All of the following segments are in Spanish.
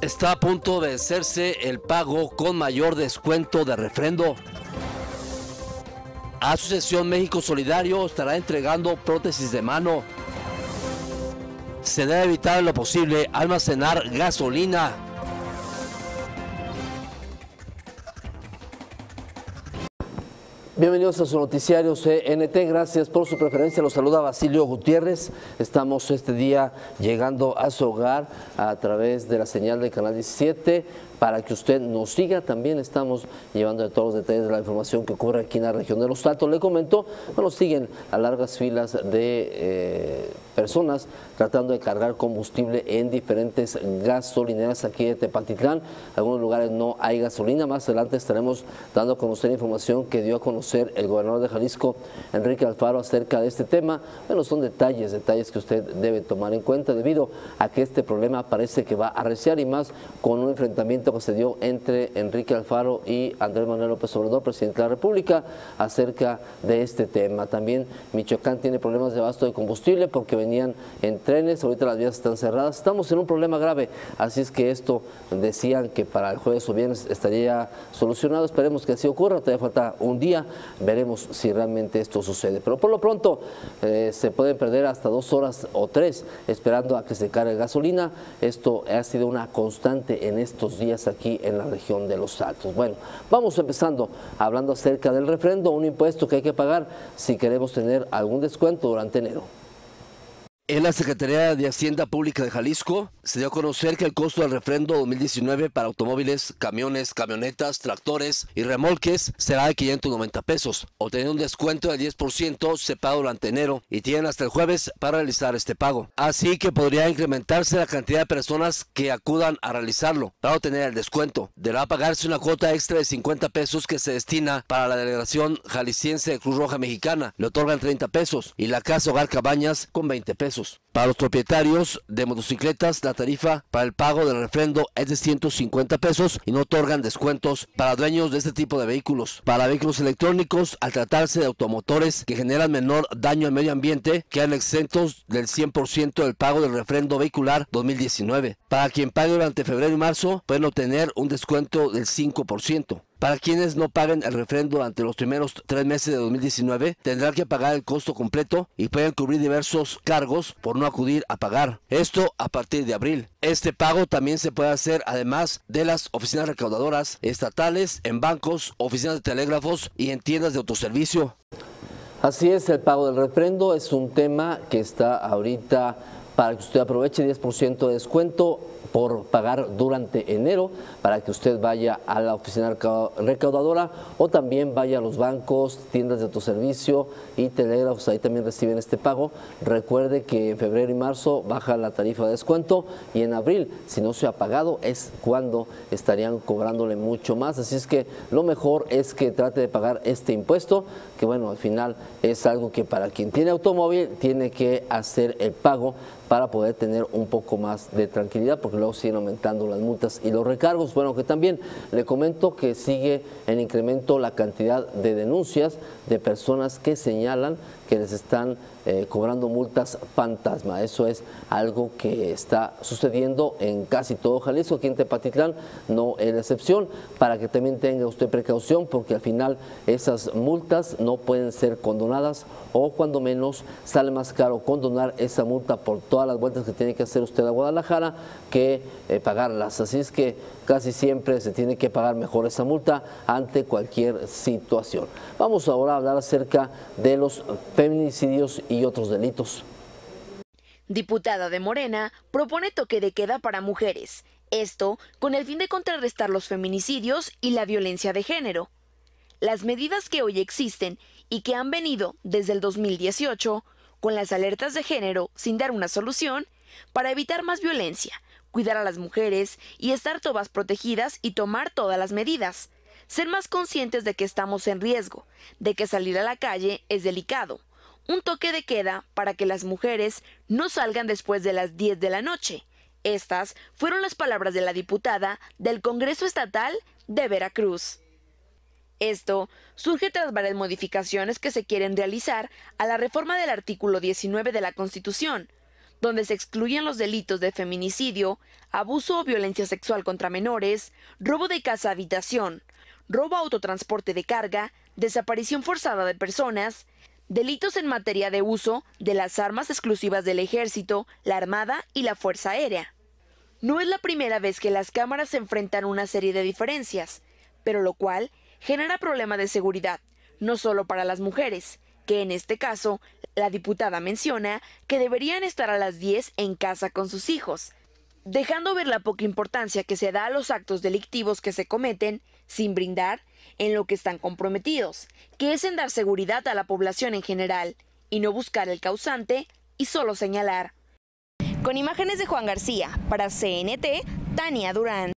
Está a punto de vencerse el pago con mayor descuento de refrendo. Asociación México Solidario estará entregando prótesis de mano. Se debe evitar en lo posible almacenar gasolina. Bienvenidos a su noticiario CNT, gracias por su preferencia, los saluda Basilio Gutiérrez. Estamos este día llegando a su hogar a través de la señal del canal 17 para que usted nos siga. También estamos llevando todos los detalles de la información que ocurre aquí en la región de Los Altos. Le comento, bueno, siguen a largas filas de personas tratando de cargar combustible en diferentes gasolineras aquí de Tepatitlán. En algunos lugares no hay gasolina. Más adelante estaremos dando a conocer información que dio a conocer el gobernador de Jalisco, Enrique Alfaro, acerca de este tema. Bueno, son detalles que usted debe tomar en cuenta debido a que este problema parece que va a arreciar, y más con un enfrentamiento que se dio entre Enrique Alfaro y Andrés Manuel López Obrador, presidente de la República, acerca de este tema. También Michoacán tiene problemas de abasto de combustible porque venían en trenes, ahorita las vías están cerradas. Estamos en un problema grave, así es que esto decían que para el jueves o viernes estaría solucionado. Esperemos que así ocurra, todavía falta un día, veremos si realmente esto sucede. Pero por lo pronto se pueden perder hasta 2 horas o 3 esperando a que se cargue gasolina. Esto ha sido una constante en estos días aquí en la región de Los Altos. Bueno, vamos empezando hablando acerca del refrendo, un impuesto que hay que pagar si queremos tener algún descuento durante enero. En la Secretaría de Hacienda Pública de Jalisco se dio a conocer que el costo del refrendo 2019 para automóviles, camiones, camionetas, tractores y remolques será de 590 pesos. Obteniendo un descuento del 10% se paga durante enero y tienen hasta el jueves para realizar este pago. Así que podría incrementarse la cantidad de personas que acudan a realizarlo para obtener el descuento. Deberá pagarse una cuota extra de 50 pesos que se destina para la delegación jalisciense de Cruz Roja Mexicana. Le otorgan 30 pesos y la Casa Hogar Cabañas con 20 pesos. Para los propietarios de motocicletas, la tarifa para el pago del refrendo es de 150 pesos y no otorgan descuentos para dueños de este tipo de vehículos. Para vehículos electrónicos, al tratarse de automotores que generan menor daño al medio ambiente, quedan exentos del 100% del pago del refrendo vehicular 2019. Para quien pague durante febrero y marzo, pueden obtener un descuento del 5%. Para quienes no paguen el refrendo durante los primeros 3 meses de 2019, tendrán que pagar el costo completo y pueden cubrir diversos cargos por no acudir a pagar. Esto a partir de abril. Este pago también se puede hacer además de las oficinas recaudadoras estatales, en bancos, oficinas de telégrafos y en tiendas de autoservicio. Así es, el pago del refrendo es un tema que está ahorita para que usted aproveche 10% de descuento por pagar durante enero, para que usted vaya a la oficina recaudadora o también vaya a los bancos, tiendas de autoservicio y telégrafos, ahí también reciben este pago. Recuerde que en febrero y marzo baja la tarifa de descuento y en abril, si no se ha pagado, es cuando estarían cobrándole mucho más. Así es que lo mejor es que trate de pagar este impuesto, que bueno, al final es algo que para quien tiene automóvil tiene que hacer el pago para poder tener un poco más de tranquilidad, porque luego siguen aumentando las multas y los recargos. Bueno, que también le comento que sigue en incremento la cantidad de denuncias de personas que señalan que les están cobrando multas fantasma. Eso es algo que está sucediendo en casi todo Jalisco. Aquí en Tepatitlán no es la excepción, para que también tenga usted precaución, porque al final esas multas no pueden ser condonadas, o cuando menos sale más caro condonar esa multa por todas las vueltas que tiene que hacer usted a Guadalajara que pagarlas. Así es que casi siempre se tiene que pagar mejor esa multa ante cualquier situación. Vamos ahora a hablar acerca de los feminicidios y otros delitos. Diputada de Morena propone toque de queda para mujeres. Esto con el fin de contrarrestar los feminicidios y la violencia de género. Las medidas que hoy existen y que han venido desde el 2018, con las alertas de género sin dar una solución, para evitar más violencia, cuidar a las mujeres y estar todas protegidas y tomar todas las medidas. Ser más conscientes de que estamos en riesgo, de que salir a la calle es delicado. Un toque de queda para que las mujeres no salgan después de las 10 de la noche. Estas fueron las palabras de la diputada del Congreso Estatal de Veracruz. Esto surge tras varias modificaciones que se quieren realizar a la reforma del artículo 19 de la Constitución, donde se excluyen los delitos de feminicidio, abuso o violencia sexual contra menores, robo de casa-habitación, robo a autotransporte de carga, desaparición forzada de personas, delitos en materia de uso de las armas exclusivas del Ejército, la Armada y la Fuerza Aérea. No es la primera vez que las cámaras se enfrentan a una serie de diferencias, pero lo cual genera problemas de seguridad, no solo para las mujeres, que en este caso, la diputada menciona que deberían estar a las 10 en casa con sus hijos, dejando ver la poca importancia que se da a los actos delictivos que se cometen, sin brindar en lo que están comprometidos, que es en dar seguridad a la población en general, y no buscar el causante y solo señalar. Con imágenes de Juan García, para CNT, Tania Durán.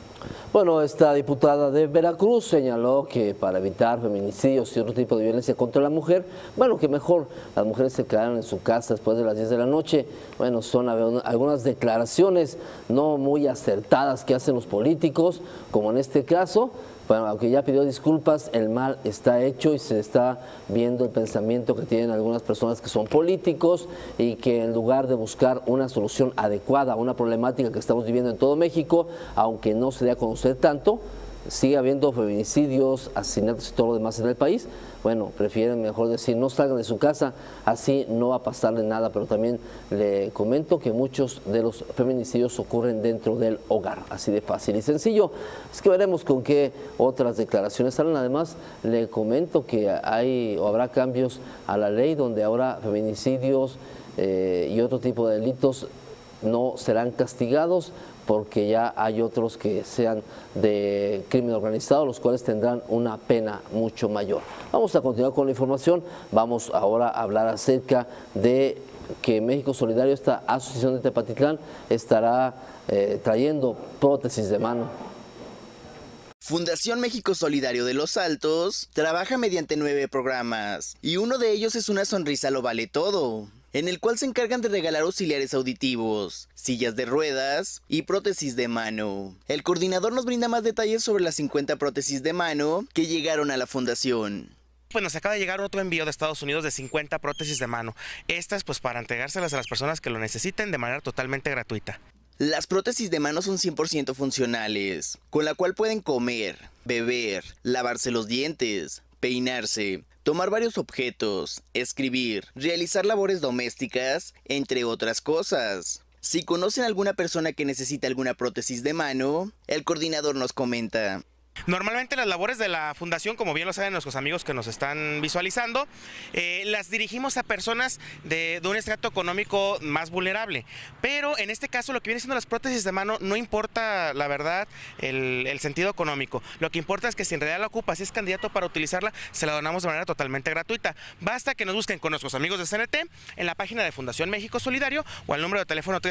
Bueno, esta diputada de Veracruz señaló que para evitar feminicidios y otro tipo de violencia contra la mujer, bueno, que mejor las mujeres se quedaran en su casa después de las 10 de la noche. Bueno, son algunas declaraciones no muy acertadas que hacen los políticos, como en este caso. Bueno, aunque ya pidió disculpas, el mal está hecho y se está viendo el pensamiento que tienen algunas personas que son políticos y que en lugar de buscar una solución adecuada a una problemática que estamos viviendo en todo México, aunque no se dé a conocer tanto, sigue habiendo feminicidios, asesinatos y todo lo demás en el país. Bueno, prefieren mejor decir no salgan de su casa, así no va a pasarle nada, pero también le comento que muchos de los feminicidios ocurren dentro del hogar, así de fácil y sencillo. Es que veremos con qué otras declaraciones salen. Además, le comento que hay o habrá cambios a la ley donde ahora feminicidios y otro tipo de delitos no serán castigados, porque ya hay otros que sean de crimen organizado, los cuales tendrán una pena mucho mayor. Vamos a continuar con la información. Vamos ahora a hablar acerca de que México Solidario, esta asociación de Tepatitlán, estará trayendo prótesis de mano. Fundación México Solidario de Los Altos trabaja mediante 9 programas y uno de ellos es Una Sonrisa Lo Vale Todo, en el cual se encargan de regalar auxiliares auditivos, sillas de ruedas y prótesis de mano. El coordinador nos brinda más detalles sobre las 50 prótesis de mano que llegaron a la fundación. Pues nos acaba de llegar otro envío de Estados Unidos de 50 prótesis de mano. Estas pues para entregárselas a las personas que lo necesiten de manera totalmente gratuita. Las prótesis de mano son 100% funcionales, con la cual pueden comer, beber, lavarse los dientes, peinarse, tomar varios objetos, escribir, realizar labores domésticas, entre otras cosas. Si conocen a alguna persona que necesita alguna prótesis de mano, el coordinador nos comenta. Normalmente las labores de la fundación, como bien lo saben nuestros amigos que nos están visualizando, las dirigimos a personas de un estrato económico más vulnerable. Pero en este caso lo que viene siendo las prótesis de mano no importa, la verdad, el sentido económico. Lo que importa es que si en realidad la ocupa, si es candidato para utilizarla, se la donamos de manera totalmente gratuita. Basta que nos busquen con nuestros amigos de CNT en la página de Fundación México Solidario o al número de teléfono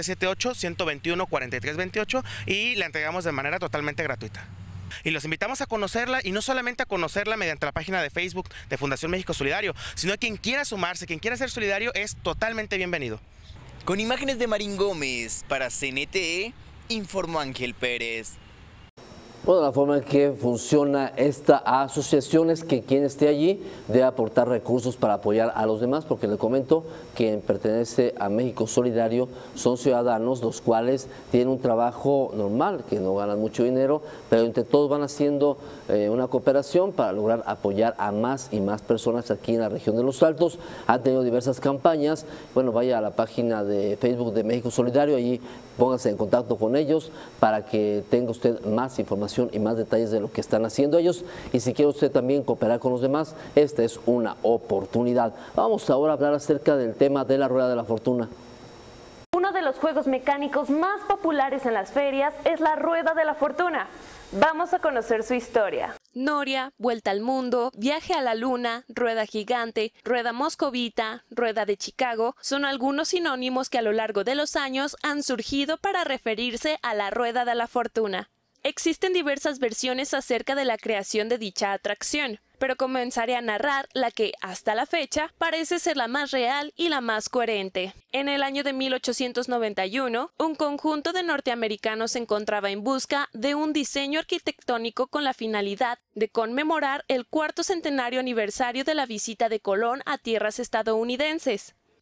378-121-4328 y la entregamos de manera totalmente gratuita. Y los invitamos a conocerla, y no solamente a conocerla mediante la página de Facebook de Fundación México Solidario, sino quien quiera sumarse, quien quiera ser solidario es totalmente bienvenido. Con imágenes de Marín Gómez para CNT, informó Ángel Pérez. Bueno, la forma en que funciona esta asociación es que quien esté allí debe aportar recursos para apoyar a los demás, porque le comento que quien pertenece a México Solidario son ciudadanos los cuales tienen un trabajo normal, que no ganan mucho dinero, pero entre todos van haciendo una cooperación para lograr apoyar a más y más personas aquí en la región de Los Altos. Han tenido diversas campañas. Bueno, vaya a la página de Facebook de México Solidario, allí póngase en contacto con ellos para que tenga usted más información y más detalles de lo que están haciendo ellos. Y si quiere usted también cooperar con los demás, esta es una oportunidad. Vamos ahora a hablar acerca del tema de la Rueda de la Fortuna. Uno de los juegos mecánicos más populares en las ferias es la Rueda de la Fortuna. Vamos a conocer su historia. Noria, Vuelta al Mundo, Viaje a la Luna, Rueda Gigante, Rueda Moscovita, Rueda de Chicago son algunos sinónimos que a lo largo de los años han surgido para referirse a la Rueda de la Fortuna. Existen diversas versiones acerca de la creación de dicha atracción, pero comenzaré a narrar la que, hasta la fecha, parece ser la más real y la más coherente. En el año de 1891, un conjunto de norteamericanos se encontraba en busca de un diseño arquitectónico con la finalidad de conmemorar el 4º centenario aniversario de la visita de Colón a tierras estadounidenses.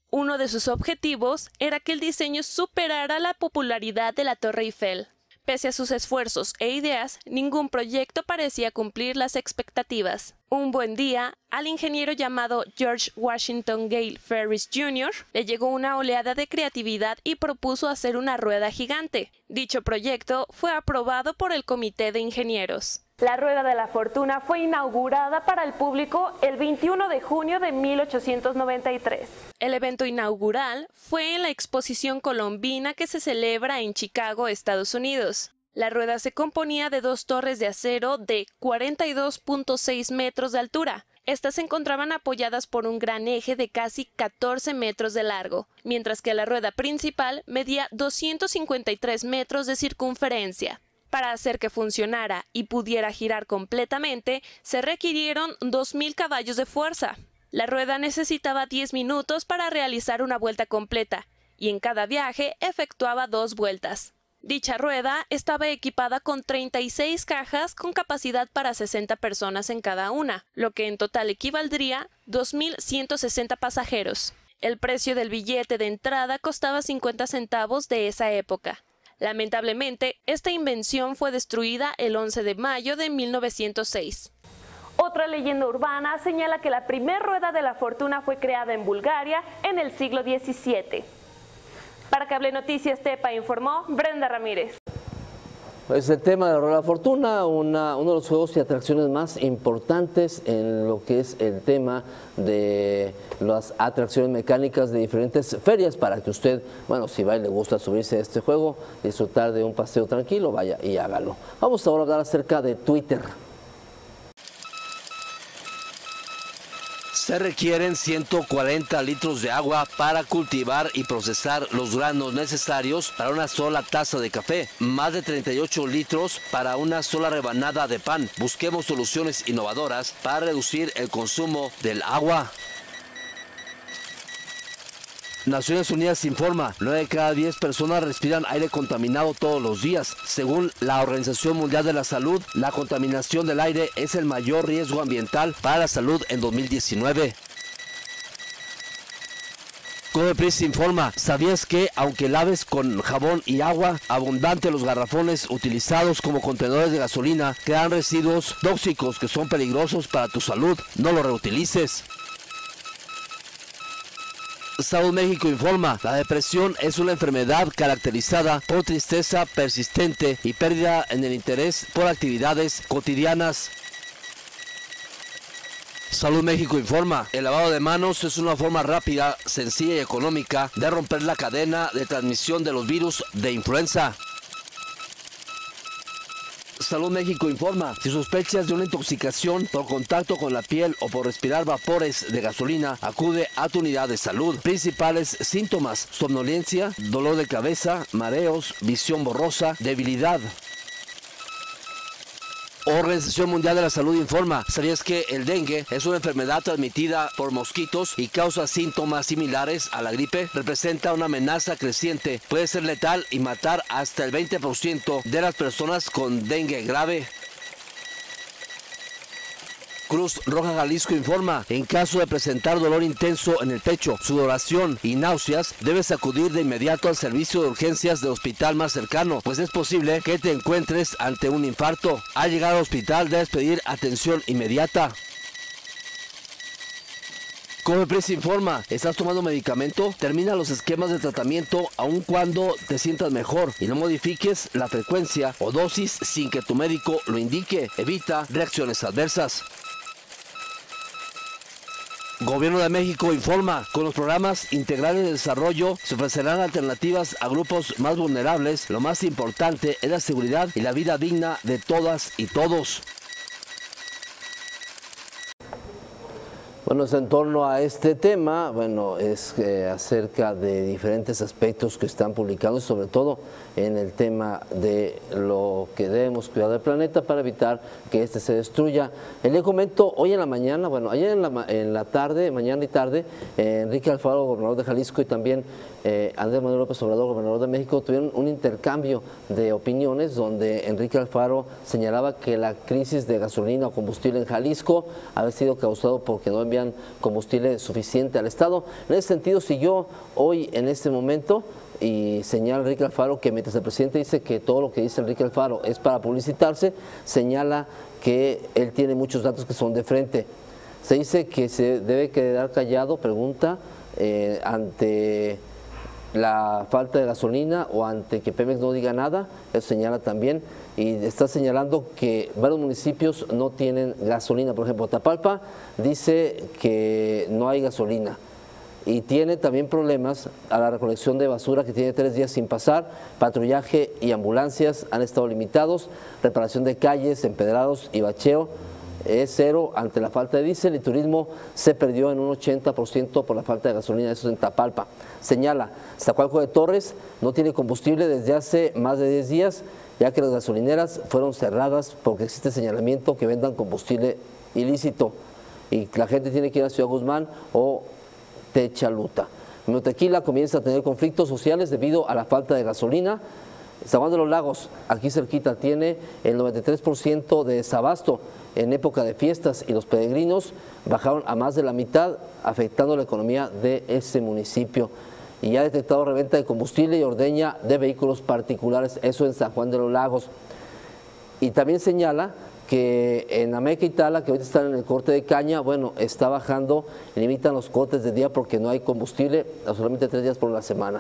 Uno de sus objetivos era que el diseño superara la popularidad de la Torre Eiffel. Pese a sus esfuerzos e ideas, ningún proyecto parecía cumplir las expectativas. Un buen día, al ingeniero llamado George Washington Gale Ferris Jr. le llegó una oleada de creatividad y propuso hacer una rueda gigante. Dicho proyecto fue aprobado por el Comité de Ingenieros. La Rueda de la Fortuna fue inaugurada para el público el 21 de junio de 1893. El evento inaugural fue en la Exposición Colombina que se celebra en Chicago, Estados Unidos. La rueda se componía de 2 torres de acero de 42.6 metros de altura. Estas se encontraban apoyadas por un gran eje de casi 14 metros de largo, mientras que la rueda principal medía 253 metros de circunferencia. Para hacer que funcionara y pudiera girar completamente, se requirieron 2.000 caballos de fuerza. La rueda necesitaba 10 minutos para realizar una vuelta completa, y en cada viaje efectuaba 2 vueltas. Dicha rueda estaba equipada con 36 cajas con capacidad para 60 personas en cada una, lo que en total equivaldría a 2.160 pasajeros. El precio del billete de entrada costaba 50 centavos de esa época. Lamentablemente, esta invención fue destruida el 11 de mayo de 1906. Otra leyenda urbana señala que la primera rueda de la fortuna fue creada en Bulgaria en el siglo XVII. Para Cable Noticias Tepa informó Brenda Ramírez. Pues el tema de la Rueda de la Fortuna, uno de los juegos y atracciones más importantes en lo que es el tema de las atracciones mecánicas de diferentes ferias, para que usted, bueno, si va y le gusta subirse a este juego, disfrutar de un paseo tranquilo, vaya y hágalo. Vamos ahora a hablar acerca de Twitter. Se requieren 140 litros de agua para cultivar y procesar los granos necesarios para una sola taza de café, más de 38 litros para una sola rebanada de pan. Busquemos soluciones innovadoras para reducir el consumo del agua. Naciones Unidas informa, 9 de cada 10 personas respiran aire contaminado todos los días. Según la Organización Mundial de la Salud, la contaminación del aire es el mayor riesgo ambiental para la salud en 2019. Codepris informa, ¿sabías que aunque laves con jabón y agua abundante los garrafones utilizados como contenedores de gasolina, quedan residuos tóxicos que son peligrosos para tu salud? No los reutilices. Salud México informa, la depresión es una enfermedad caracterizada por tristeza persistente y pérdida en el interés por actividades cotidianas. Salud México informa, el lavado de manos es una forma rápida, sencilla y económica de romper la cadena de transmisión de los virus de influenza. Salud México informa, si sospechas de una intoxicación por contacto con la piel o por respirar vapores de gasolina, acude a tu unidad de salud. Principales síntomas: somnolencia, dolor de cabeza, mareos, visión borrosa, debilidad. Organización Mundial de la Salud informa, ¿sabías que el dengue es una enfermedad transmitida por mosquitos y causa síntomas similares a la gripe? Representa una amenaza creciente, puede ser letal y matar hasta el 20% de las personas con dengue grave. Cruz Roja Jalisco informa, en caso de presentar dolor intenso en el pecho, sudoración y náuseas, debes acudir de inmediato al servicio de urgencias del hospital más cercano, pues es posible que te encuentres ante un infarto. Al llegar al hospital debes pedir atención inmediata. Codepris informa, ¿estás tomando medicamento? Termina los esquemas de tratamiento aun cuando te sientas mejor y no modifiques la frecuencia o dosis sin que tu médico lo indique. Evita reacciones adversas. Gobierno de México informa, con los programas integrales de desarrollo se ofrecerán alternativas a grupos más vulnerables. Lo más importante es la seguridad y la vida digna de todas y todos. Bueno, es en torno a este tema, bueno, es acerca de diferentes aspectos que están publicados, sobre todo en el tema de lo que debemos cuidar del planeta para evitar que este se destruya. Le comento, hoy en la mañana, bueno, ayer en la tarde, mañana y tarde, Enrique Alfaro, gobernador de Jalisco, y también Andrés Manuel López Obrador, gobernador de México, tuvieron un intercambio de opiniones donde Enrique Alfaro señalaba que la crisis de gasolina o combustible en Jalisco había sido causado porque no envían combustible suficiente al Estado. En ese sentido, siguió hoy en este momento y señala Enrique Alfaro que mientras el presidente dice que todo lo que dice Enrique Alfaro es para publicitarse, señala que él tiene muchos datos que son de frente. Se dice que se debe quedar callado, pregunta, ante la falta de gasolina o ante que Pemex no diga nada, eso señala también, y está señalando que varios municipios no tienen gasolina. Por ejemplo, Tapalpa dice que no hay gasolina y tiene también problemas a la recolección de basura, que tiene 3 días sin pasar, patrullaje y ambulancias han estado limitados, reparación de calles, empedrados y bacheo es cero ante la falta de diésel, y turismo se perdió en un 80% por la falta de gasolina, eso es en Tapalpa. Señala, Zacualco de Torres no tiene combustible desde hace más de 10 días, ya que las gasolineras fueron cerradas porque existe señalamiento que vendan combustible ilícito y la gente tiene que ir a Ciudad Guzmán o Techaluta. Miotequila comienza a tener conflictos sociales debido a la falta de gasolina. San Juan de los Lagos, aquí cerquita, tiene el 93% de desabasto en época de fiestas y los peregrinos bajaron a más de la mitad, afectando la economía de ese municipio. Y ya ha detectado reventa de combustible y ordeña de vehículos particulares, eso en San Juan de los Lagos. Y también señala que en Ameca y Tala, que ahorita están en el corte de caña, bueno, está bajando, limitan los cortes de día porque no hay combustible, a solamente 3 días por la semana.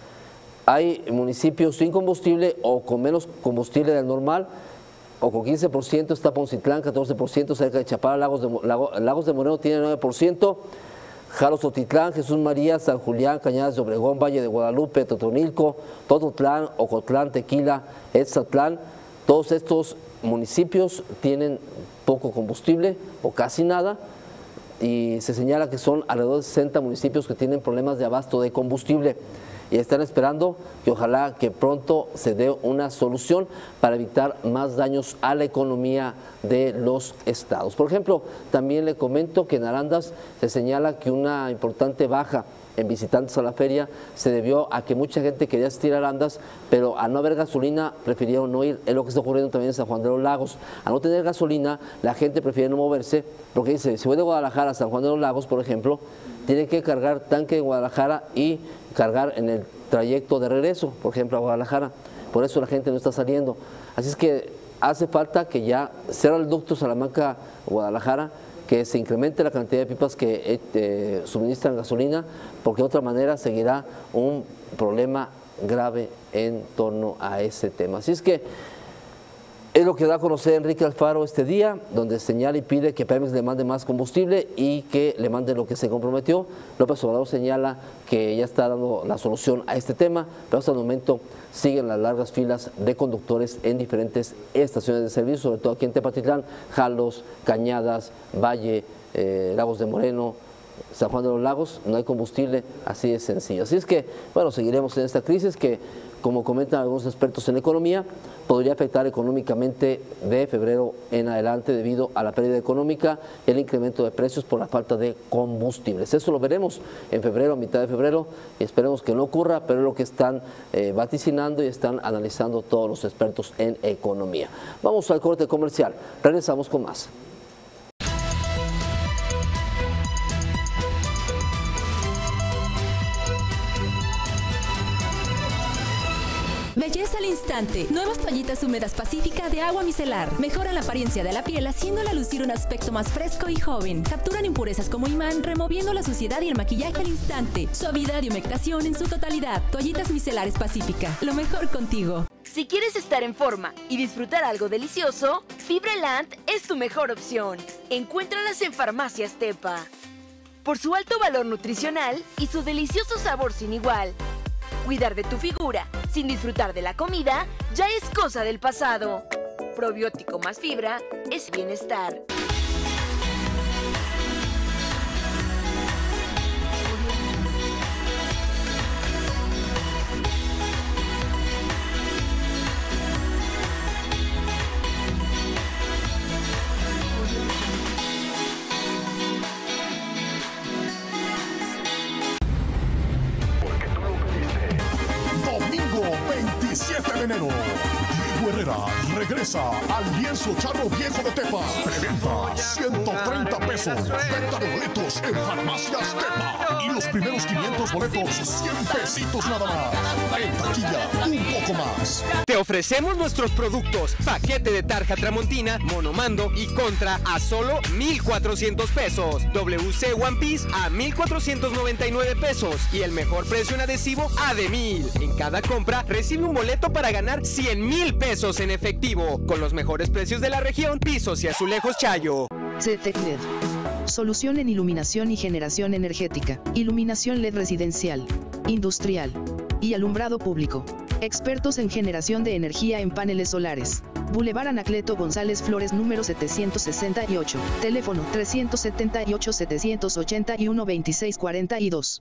Hay municipios sin combustible o con menos combustible del normal, o con 15%, está Poncitlán, 14%, cerca de Chapala, Lagos de Moreno tiene 9%, Jalos Otitlán, Jesús María, San Julián, Cañadas de Obregón, Valle de Guadalupe, Totonilco, Tototlán, Ocotlán, Tequila, Etzatlán, todos estos municipios tienen poco combustible o casi nada, y se señala que son alrededor de 60 municipios que tienen problemas de abasto de combustible y están esperando que ojalá que pronto se dé una solución para evitar más daños a la economía de los estados. Por ejemplo, también le comento que en Arandas se señala que una importante baja en visitantes a la feria se debió a que mucha gente quería asistir a Arandas, pero al no haber gasolina prefirieron no ir. Es lo que está ocurriendo también en San Juan de los Lagos. Al no tener gasolina, la gente prefiere no moverse, porque dice, si voy de Guadalajara a San Juan de los Lagos, por ejemplo, tiene que cargar tanque de Guadalajara y cargar en el trayecto de regreso, por ejemplo, a Guadalajara. Por eso la gente no está saliendo. Así es que hace falta que ya cierre el ducto Salamanca-Guadalajara, que se incremente la cantidad de pipas que suministran gasolina, porque de otra manera seguirá un problema grave en torno a ese tema. Así es que es lo que da a conocer Enrique Alfaro este día, donde señala y pide que Pemex le mande más combustible y que le mande lo que se comprometió. López Obrador señala que ya está dando la solución a este tema, pero hasta el momento siguen las largas filas de conductores en diferentes estaciones de servicio, sobre todo aquí en Tepatitlán, Jalos, Cañadas, Valle, Lagos de Moreno, San Juan de los Lagos. No hay combustible, así de sencillo. Así es que, bueno, seguiremos en esta crisis que, como comentan algunos expertos en economía, podría afectar económicamente de febrero en adelante debido a la pérdida económica y el incremento de precios por la falta de combustibles. Eso lo veremos en febrero, a mitad de febrero, y esperemos que no ocurra, pero es lo que están vaticinando y están analizando todos los expertos en economía. Vamos al corte comercial, regresamos con más. Belleza al instante. Nuevas toallitas húmedas Pacífica de agua micelar. Mejoran la apariencia de la piel haciéndola lucir un aspecto más fresco y joven. Capturan impurezas como imán, removiendo la suciedad y el maquillaje al instante. Suavidad y humectación en su totalidad. Toallitas micelares Pacífica. Lo mejor contigo. Si quieres estar en forma y disfrutar algo delicioso, FibraLand es tu mejor opción. Encuéntralas en Farmacias Tepa. Por su alto valor nutricional y su delicioso sabor sin igual. Cuidar de tu figura sin disfrutar de la comida ya es cosa del pasado. Probiótico más fibra es bienestar. Porque tú lo enero. Diego Herrera regresa al lienzo charro viejo de Tepa. Preventa 130 pesos. Venta de boletos en Farmacias Tepa. Y los primeros 500 boletos, 100 pesitos nada más. En taquilla, un poco más. Te ofrecemos nuestros productos. Paquete de tarja Tramontina, monomando y contra a solo 1,400 pesos. WC One Piece a 1,499 pesos. Y el mejor precio en adhesivo a de 1,000. En cada compra recibe un boleto para ganar 100,000 pesos en efectivo. Con los mejores precios de la región, Pisos y Azulejos Chayo. CETEC LED. Solución en iluminación y generación energética. Iluminación LED residencial, industrial y alumbrado público. Expertos en generación de energía en paneles solares. Boulevard Anacleto González Flores número 768. Teléfono 378-781-2642.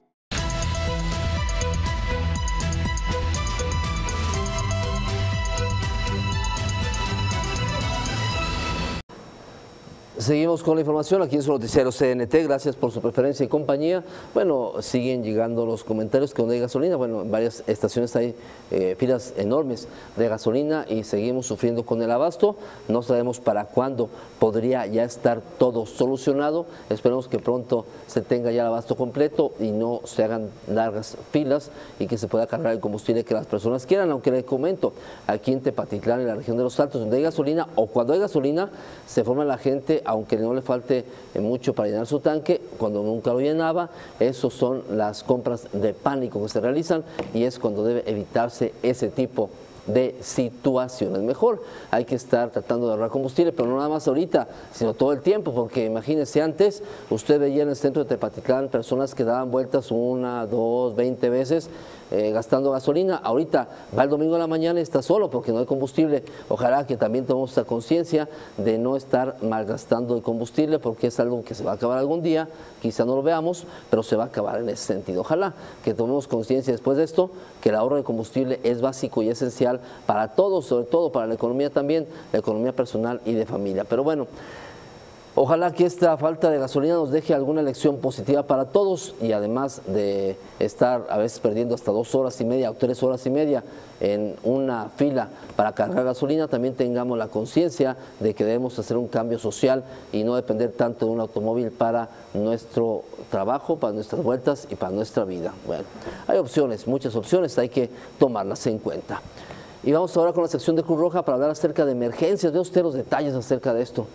Seguimos con la información aquí en su noticiero CNT. Gracias por su preferencia y compañía. Bueno, siguen llegando los comentarios que donde hay gasolina. Bueno, en varias estaciones hay filas enormes de gasolina y seguimos sufriendo con el abasto. No sabemos para cuándo podría ya estar todo solucionado. Esperemos que pronto se tenga ya el abasto completo y no se hagan largas filas y que se pueda cargar el combustible que las personas quieran. Aunque les comento, aquí en Tepatitlán, en la región de Los Altos, donde hay gasolina o cuando hay gasolina, se forma la gente, aunque no le falte mucho para llenar su tanque, cuando nunca lo llenaba. Esos son las compras de pánico que se realizan y es cuando debe evitarse ese tipo de situaciones. Mejor hay que estar tratando de ahorrar combustible, pero no nada más ahorita, sino todo el tiempo, porque imagínese, antes usted veía en el centro de Tepatitlán personas que daban vueltas 1, 2, 20 veces gastando gasolina. Ahorita va el domingo a la mañana y está solo porque no hay combustible. Ojalá que también tomemos esa conciencia de no estar malgastando el combustible, porque es algo que se va a acabar algún día, quizá no lo veamos, pero se va a acabar en ese sentido. Ojalá que tomemos conciencia después de esto, que el ahorro de combustible es básico y esencial para todos, sobre todo para la economía también, la economía personal y de familia. Pero bueno, ojalá que esta falta de gasolina nos deje alguna lección positiva para todos y además de estar a veces perdiendo hasta 2 horas y media o 3 horas y media en una fila para cargar gasolina, también tengamos la conciencia de que debemos hacer un cambio social y no depender tanto de un automóvil para nuestro trabajo, para nuestras vueltas y para nuestra vida. Bueno, hay opciones, muchas opciones, hay que tomarlas en cuenta. Y vamos ahora con la sección de Cruz Roja para hablar acerca de emergencias. Vea usted los detalles acerca de esto.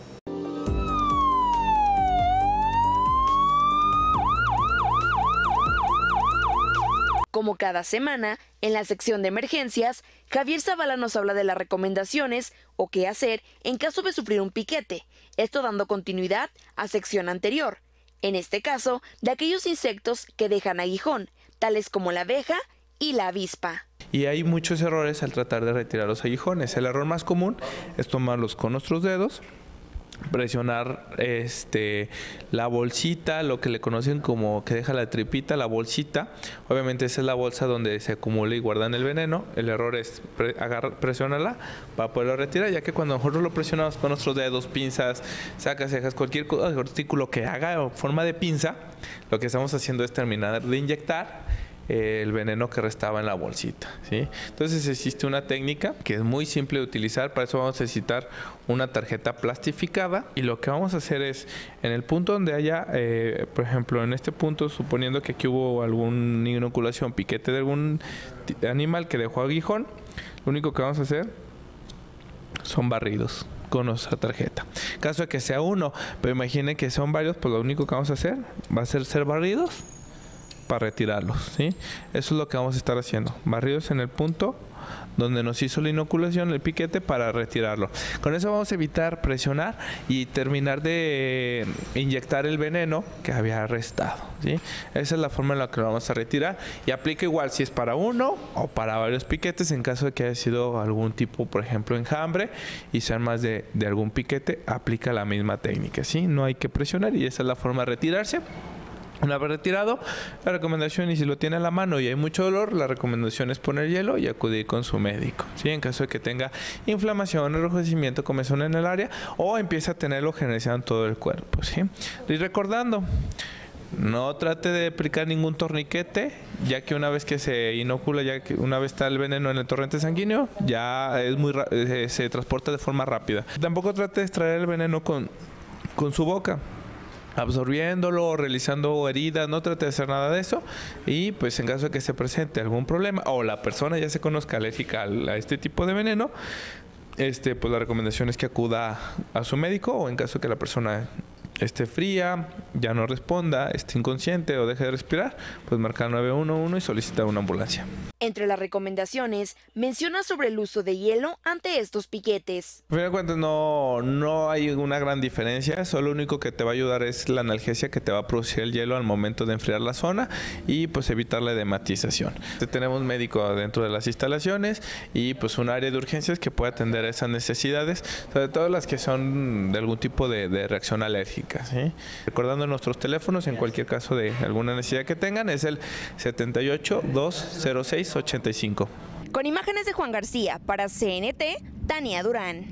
Como cada semana, en la sección de emergencias, Javier Zavala nos habla de las recomendaciones o qué hacer en caso de sufrir un piquete, esto dando continuidad a sección anterior, en este caso, de aquellos insectos que dejan aguijón, tales como la abeja y la avispa. Y hay muchos errores al tratar de retirar los aguijones. El error más común es tomarlos con nuestros dedos, presionar la bolsita, lo que le conocen como que deja la tripita, la bolsita. Obviamente esa es la bolsa donde se acumula y guardan el veneno. El error es presiónala para poderlo retirar, ya que cuando nosotros lo presionamos con nuestros dedos, pinzas, sacas, cejas, cualquier artículo que haga forma de pinza, lo que estamos haciendo es terminar de inyectar el veneno que restaba en la bolsita, ¿sí? Entonces existe una técnica que es muy simple de utilizar. Para eso vamos a necesitar una tarjeta plastificada y lo que vamos a hacer es, en el punto donde haya, por ejemplo, en este punto, suponiendo que aquí hubo alguna inoculación, piquete de algún animal que dejó aguijón, lo único que vamos a hacer son barridos con nuestra tarjeta. En caso de que sea uno, pero imaginen que son varios, pues lo único que vamos a hacer va a ser barridos para retirarlos, ¿sí? Eso es lo que vamos a estar haciendo, barridos en el punto donde nos hizo la inoculación, el piquete, para retirarlo. Con eso vamos a evitar presionar y terminar de inyectar el veneno que había restado, ¿sí? Esa es la forma en la que lo vamos a retirar y aplica igual si es para uno o para varios piquetes. En caso de que haya sido algún tipo, por ejemplo, enjambre y sean más de algún piquete, aplica la misma técnica, ¿sí? No hay que presionar y esa es la forma de retirarse. Una vez retirado, la recomendación, y si lo tiene a la mano y hay mucho dolor, la recomendación es poner hielo y acudir con su médico, ¿sí? En caso de que tenga inflamación, enrojecimiento, comezón en el área o empiece a tenerlo generalizado en todo el cuerpo, ¿sí? Y recordando, No trate de aplicar ningún torniquete, ya que una vez que se inocula, ya que una vez está el veneno en el torrente sanguíneo, ya es se transporta de forma rápida. Tampoco trate de extraer el veneno con su boca, absorbiéndolo o realizando heridas. No trate de hacer nada de eso, y pues en caso de que se presente algún problema o la persona ya se conozca alérgica a este tipo de veneno, pues la recomendación es que acuda a su médico, o en caso de que la persona esté fría, ya no responda, esté inconsciente o deje de respirar, pues marcar 911 y solicitar una ambulancia. Entre las recomendaciones, menciona sobre el uso de hielo ante estos piquetes. A fin de cuentas no hay una gran diferencia, solo lo único que te va a ayudar es la analgesia que te va a producir el hielo al momento de enfriar la zona y pues evitar la edematización. Tenemos médico dentro de las instalaciones y pues un área de urgencias que puede atender esas necesidades, sobre todo las que son de algún tipo de reacción alérgica, ¿sí? Recordando nuestros teléfonos, en cualquier caso de alguna necesidad que tengan, es el 78-206-85. Con imágenes de Juan García para CNT, Tania Durán.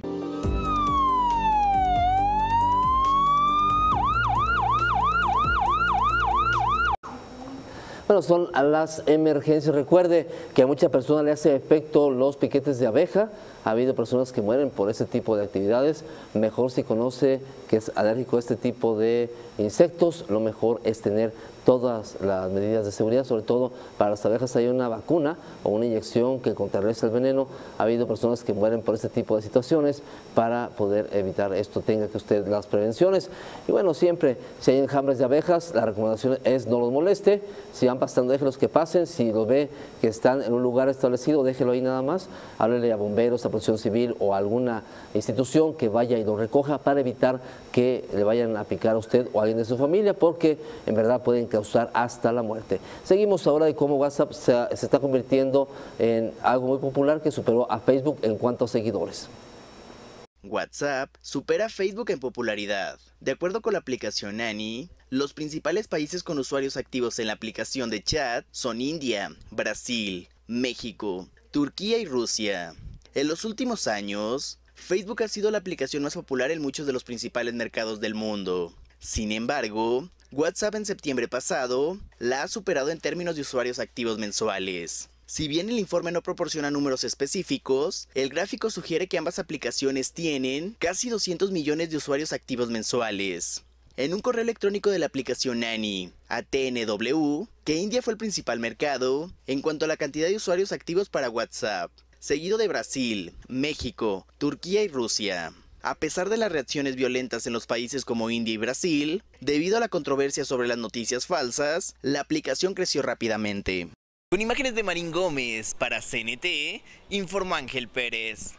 Bueno, son las emergencias. Recuerde que a muchas personas le hace efecto los piquetes de abeja. Ha habido personas que mueren por ese tipo de actividades. Mejor, si conoce que es alérgico a este tipo de insectos, lo mejor es tener todas las medidas de seguridad, sobre todo para las abejas. Hay una vacuna o una inyección que contrarresta el veneno. Ha habido personas que mueren por este tipo de situaciones. Para poder evitar esto, tenga que usted las prevenciones. Y bueno, siempre, si hay enjambres de abejas, la recomendación es no los moleste. Si van pasando, déjelos que pasen. Si los ve que están en un lugar establecido, déjelo ahí nada más. Háblele a bomberos, a Protección Civil o a alguna institución que vaya y lo recoja, para evitar que le vayan a picar a usted o a alguien de su familia, porque en verdad pueden causar hasta la muerte. Seguimos ahora de cómo WhatsApp se está convirtiendo en algo muy popular que superó a Facebook en cuanto a seguidores. WhatsApp supera a Facebook en popularidad. De acuerdo con la aplicación Annie, los principales países con usuarios activos en la aplicación de chat son India, Brasil, México, Turquía y Rusia. En los últimos años, Facebook ha sido la aplicación más popular en muchos de los principales mercados del mundo. Sin embargo, WhatsApp en septiembre pasado la ha superado en términos de usuarios activos mensuales. Si bien el informe no proporciona números específicos, el gráfico sugiere que ambas aplicaciones tienen casi 200 millones de usuarios activos mensuales. En un correo electrónico de la aplicación Annie a TNW, que India fue el principal mercado en cuanto a la cantidad de usuarios activos para WhatsApp, seguido de Brasil, México, Turquía y Rusia. A pesar de las reacciones violentas en los países como India y Brasil, debido a la controversia sobre las noticias falsas, la aplicación creció rápidamente. Con imágenes de Marín Gómez para CNT, informó Ángel Pérez.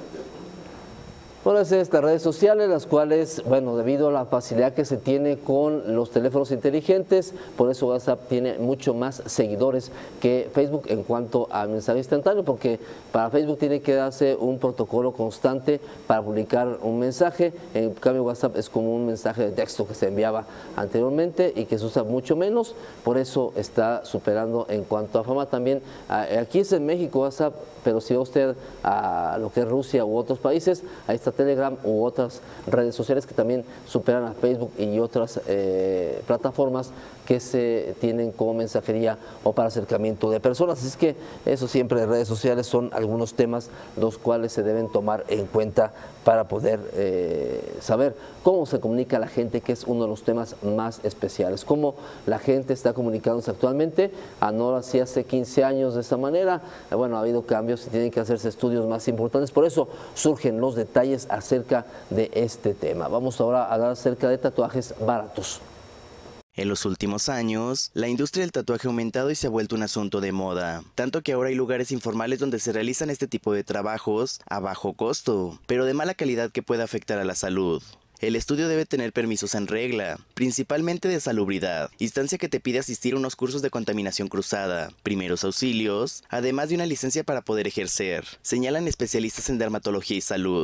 Bueno, estas redes sociales, las cuales, bueno, debido a la facilidad que se tiene con los teléfonos inteligentes, por eso WhatsApp tiene mucho más seguidores que Facebook en cuanto a mensaje instantáneo, porque para Facebook tiene que darse un protocolo constante para publicar un mensaje. En cambio, WhatsApp es como un mensaje de texto que se enviaba anteriormente y que se usa mucho menos, por eso está superando en cuanto a fama. También aquí es en México WhatsApp, pero si va usted a lo que es Rusia u otros países, ahí está Telegram u otras redes sociales que también superan a Facebook y otras plataformas que se tienen como mensajería o para acercamiento de personas. Así es que eso siempre, de redes sociales, son algunos temas los cuales se deben tomar en cuenta para poder saber cómo se comunica la gente, que es uno de los temas más especiales. Cómo la gente está comunicándose actualmente. No lo hacía hace 15 años de esta manera. Bueno, ha habido cambios y tienen que hacerse estudios más importantes. Por eso surgen los detalles acerca de este tema. Vamos ahora a hablar acerca de tatuajes baratos. En los últimos años, la industria del tatuaje ha aumentado y se ha vuelto un asunto de moda, tanto que ahora hay lugares informales donde se realizan este tipo de trabajos a bajo costo, pero de mala calidad que puede afectar a la salud. El estudio debe tener permisos en regla, principalmente de salubridad, instancia que te pide asistir a unos cursos de contaminación cruzada, primeros auxilios, además de una licencia para poder ejercer, señalan especialistas en dermatología y salud.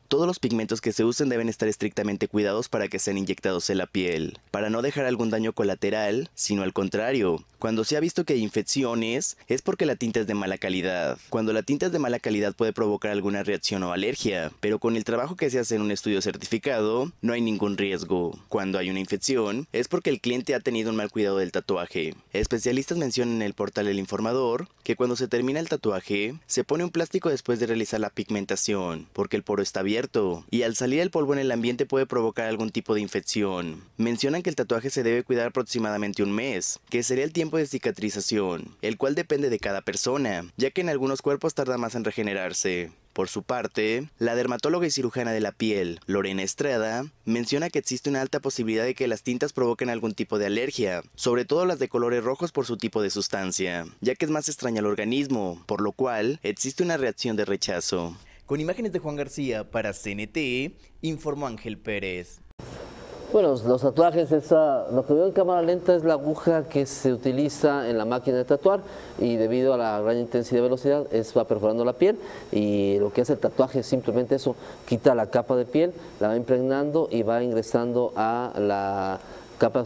Todos los pigmentos que se usen deben estar estrictamente cuidados para que sean inyectados en la piel, para no dejar algún daño colateral, sino al contrario. Cuando se ha visto que hay infecciones, es porque la tinta es de mala calidad. Cuando la tinta es de mala calidad puede provocar alguna reacción o alergia, pero con el trabajo que se hace en un estudio certificado, no hay ningún riesgo. Cuando hay una infección, es porque el cliente ha tenido un mal cuidado del tatuaje. Especialistas mencionan en el portal El Informador que cuando se termina el tatuaje, se pone un plástico después de realizar la pigmentación, porque el poro está abierto, y al salir el polvo en el ambiente puede provocar algún tipo de infección. Mencionan que el tatuaje se debe cuidar aproximadamente un mes, que sería el tiempo de cicatrización, el cual depende de cada persona, ya que en algunos cuerpos tarda más en regenerarse. Por su parte, la dermatóloga y cirujana de la piel, Lorena Estrada, menciona que existe una alta posibilidad de que las tintas provoquen algún tipo de alergia, sobre todo las de colores rojos por su tipo de sustancia, ya que es más extraña al organismo, por lo cual existe una reacción de rechazo. Con imágenes de Juan García para CNT, informó Ángel Pérez. Bueno, los tatuajes, lo que veo en cámara lenta es la aguja que se utiliza en la máquina de tatuar y debido a la gran intensidad de velocidad va perforando la piel y lo que hace el tatuaje es simplemente eso, quita la capa de piel, la va impregnando y va ingresando a la capa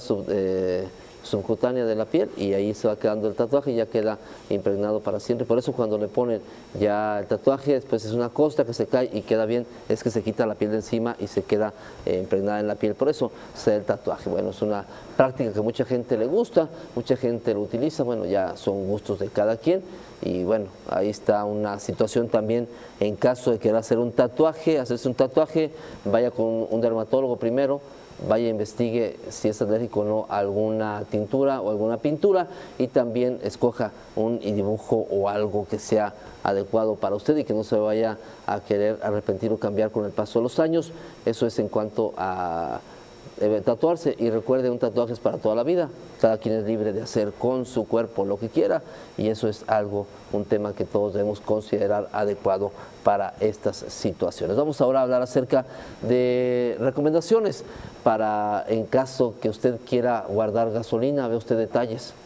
subcutánea de la piel y ahí se va quedando el tatuaje y ya queda impregnado para siempre. Por eso cuando le ponen ya el tatuaje, después es una costa que se cae y queda bien, es que se quita la piel de encima y se queda impregnada en la piel. Por eso se da el tatuaje. Bueno, es una práctica que mucha gente le gusta, mucha gente lo utiliza, bueno, ya son gustos de cada quien. Y bueno, ahí está una situación también en caso de querer hacerse un tatuaje, vaya con un dermatólogo primero, vaya investigue si es alérgico o no a alguna tintura o alguna pintura y también escoja un dibujo o algo que sea adecuado para usted y que no se vaya a querer arrepentir o cambiar con el paso de los años. Eso es en cuanto a tatuarse y recuerde, un tatuaje es para toda la vida, cada quien es libre de hacer con su cuerpo lo que quiera y eso es un tema que todos debemos considerar adecuado para estas situaciones. Vamos ahora a hablar acerca de recomendaciones para en caso que usted quiera guardar gasolina, ve usted detalles.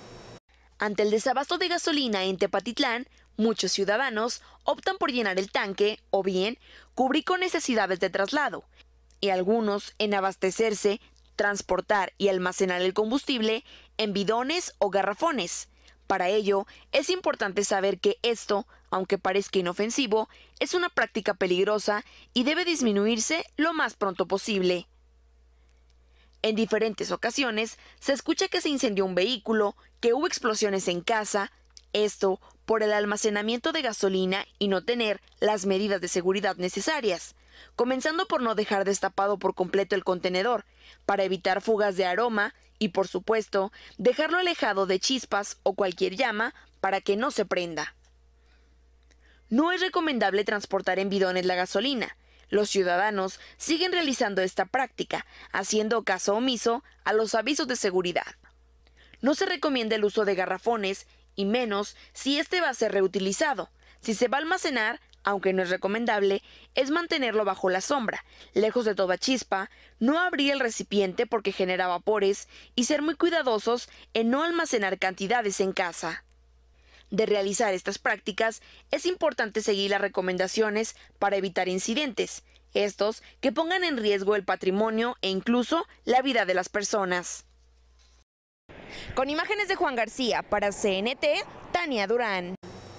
Ante el desabasto de gasolina en Tepatitlán, muchos ciudadanos optan por llenar el tanque o bien cubrir con necesidades de traslado, y algunos en abastecerse, transportar y almacenar el combustible en bidones o garrafones. Para ello, es importante saber que esto, aunque parezca inofensivo, es una práctica peligrosa y debe disminuirse lo más pronto posible. En diferentes ocasiones, se escucha que se incendió un vehículo, que hubo explosiones en casa, esto por el almacenamiento de gasolina y no tener las medidas de seguridad necesarias, comenzando por no dejar destapado por completo el contenedor, para evitar fugas de aroma y, por supuesto, dejarlo alejado de chispas o cualquier llama para que no se prenda. No es recomendable transportar en bidones la gasolina. Los ciudadanos siguen realizando esta práctica, haciendo caso omiso a los avisos de seguridad. No se recomienda el uso de garrafones, y menos si este va a ser reutilizado. Si se va a almacenar, aunque no es recomendable, es mantenerlo bajo la sombra, lejos de toda chispa, no abrir el recipiente porque genera vapores y ser muy cuidadosos en no almacenar cantidades en casa. De realizar estas prácticas, es importante seguir las recomendaciones para evitar incidentes, estos que pongan en riesgo el patrimonio e incluso la vida de las personas. Con imágenes de Juan García para CNT, Tania Durán.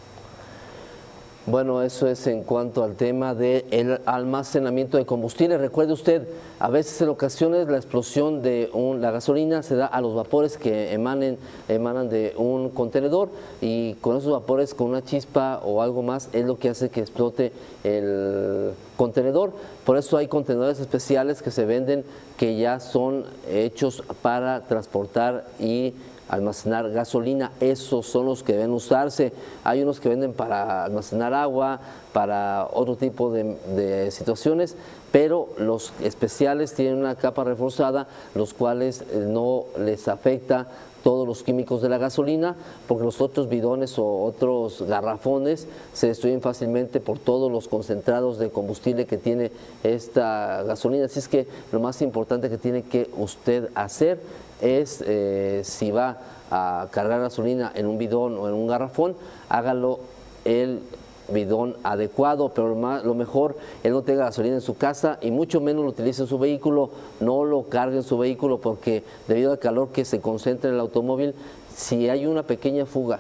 Bueno, eso es en cuanto al tema del almacenamiento de combustible. Recuerde usted, a veces en ocasiones la explosión de la gasolina se da a los vapores que emanan de un contenedor y con esos vapores, con una chispa o algo más, es lo que hace que explote el contenedor. Por eso hay contenedores especiales que se venden que ya son hechos para transportar y almacenar gasolina. Esos son los que deben usarse. Hay unos que venden para almacenar agua, para otro tipo de situaciones, pero los especiales tienen una capa reforzada, los cuales no les afecta todos los químicos de la gasolina, porque los otros bidones o otros garrafones se destruyen fácilmente por todos los concentrados de combustible que tiene esta gasolina. Así es que lo más importante que tiene que usted hacer es, si va a cargar gasolina en un bidón o en un garrafón, hágalo el bidón adecuado, pero lo mejor es no tenga gasolina en su casa y mucho menos lo utilice en su vehículo, no lo cargue en su vehículo porque debido al calor que se concentra en el automóvil, si hay una pequeña fuga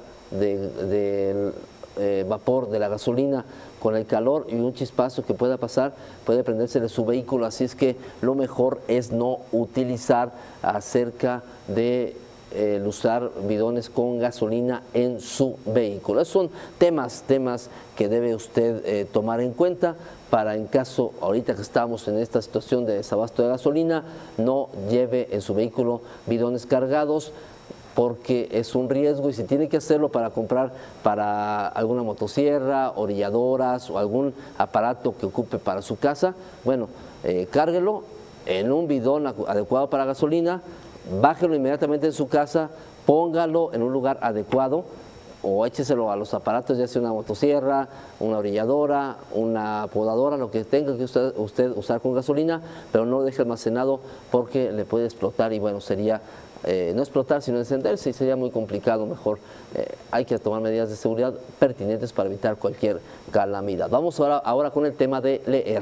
de vapor de la gasolina con el calor y un chispazo que pueda pasar, puede prenderse de su vehículo, así es que lo mejor es no utilizar acerca de el usar bidones con gasolina en su vehículo. Esos son temas que debe usted tomar en cuenta para en caso, ahorita que estamos en esta situación de desabasto de gasolina, no lleve en su vehículo bidones cargados porque es un riesgo y si tiene que hacerlo para comprar para alguna motosierra, orilladoras o algún aparato que ocupe para su casa, bueno, cárguelo en un bidón adecuado para gasolina, bájelo inmediatamente en su casa, póngalo en un lugar adecuado o écheselo a los aparatos, ya sea una motosierra, una orilladora, una podadora, lo que tenga que usted usar con gasolina, pero no lo deje almacenado porque le puede explotar y bueno, sería no explotar sino encenderse y sería muy complicado. Mejor hay que tomar medidas de seguridad pertinentes para evitar cualquier calamidad. Vamos ahora con el tema de leer.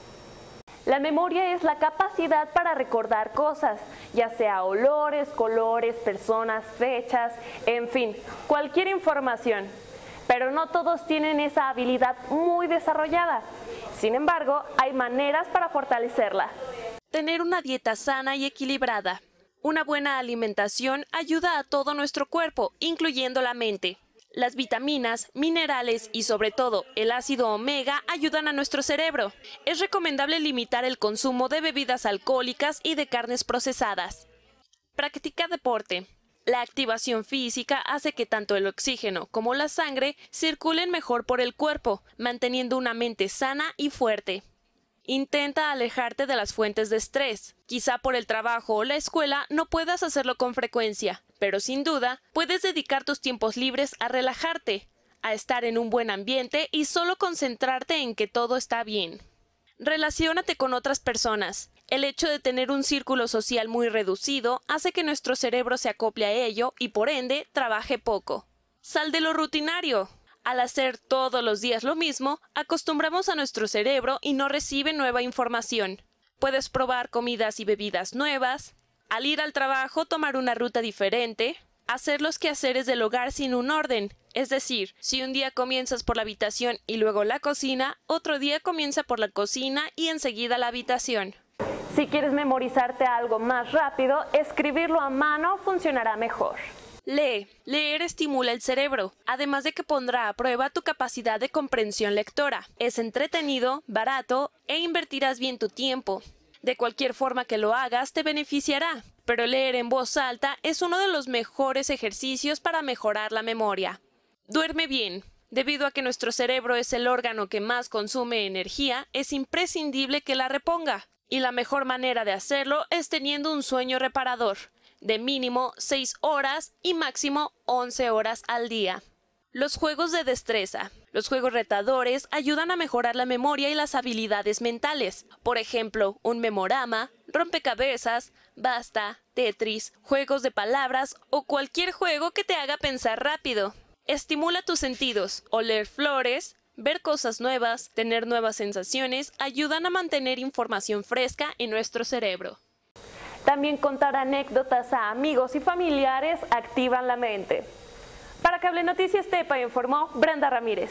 La memoria es la capacidad para recordar cosas, ya sea olores, colores, personas, fechas, en fin, cualquier información. Pero no todos tienen esa habilidad muy desarrollada. Sin embargo, hay maneras para fortalecerla. Tener una dieta sana y equilibrada. Una buena alimentación ayuda a todo nuestro cuerpo, incluyendo la mente. Las vitaminas, minerales y sobre todo el ácido omega ayudan a nuestro cerebro. Es recomendable limitar el consumo de bebidas alcohólicas y de carnes procesadas. Practica deporte. La activación física hace que tanto el oxígeno como la sangre circulen mejor por el cuerpo, manteniendo una mente sana y fuerte. Intenta alejarte de las fuentes de estrés. Quizá por el trabajo o la escuela no puedas hacerlo con frecuencia, pero sin duda puedes dedicar tus tiempos libres a relajarte, a estar en un buen ambiente y solo concentrarte en que todo está bien. Relaciónate con otras personas. El hecho de tener un círculo social muy reducido hace que nuestro cerebro se acople a ello y por ende trabaje poco. Sal de lo rutinario. Al hacer todos los días lo mismo, acostumbramos a nuestro cerebro y no recibe nueva información. Puedes probar comidas y bebidas nuevas, al ir al trabajo tomar una ruta diferente, hacer los quehaceres del hogar sin un orden. Es decir, si un día comienzas por la habitación y luego la cocina, otro día comienza por la cocina y enseguida la habitación. Si quieres memorizarte algo más rápido, escribirlo a mano funcionará mejor. Lee. Leer estimula el cerebro, además de que pondrá a prueba tu capacidad de comprensión lectora. Es entretenido, barato e invertirás bien tu tiempo. De cualquier forma que lo hagas te beneficiará, pero leer en voz alta es uno de los mejores ejercicios para mejorar la memoria. Duerme bien. Debido a que nuestro cerebro es el órgano que más consume energía, es imprescindible que la reponga. Y la mejor manera de hacerlo es teniendo un sueño reparador, de mínimo 6 horas y máximo 11 horas al día. Los juegos de destreza. Los juegos retadores ayudan a mejorar la memoria y las habilidades mentales. Por ejemplo, un memorama, rompecabezas, basta, Tetris, juegos de palabras o cualquier juego que te haga pensar rápido. Estimula tus sentidos. Oler flores, ver cosas nuevas, tener nuevas sensaciones ayudan a mantener información fresca en nuestro cerebro. También contar anécdotas a amigos y familiares activan la mente. Para Cable Noticias Tepa informó Brenda Ramírez.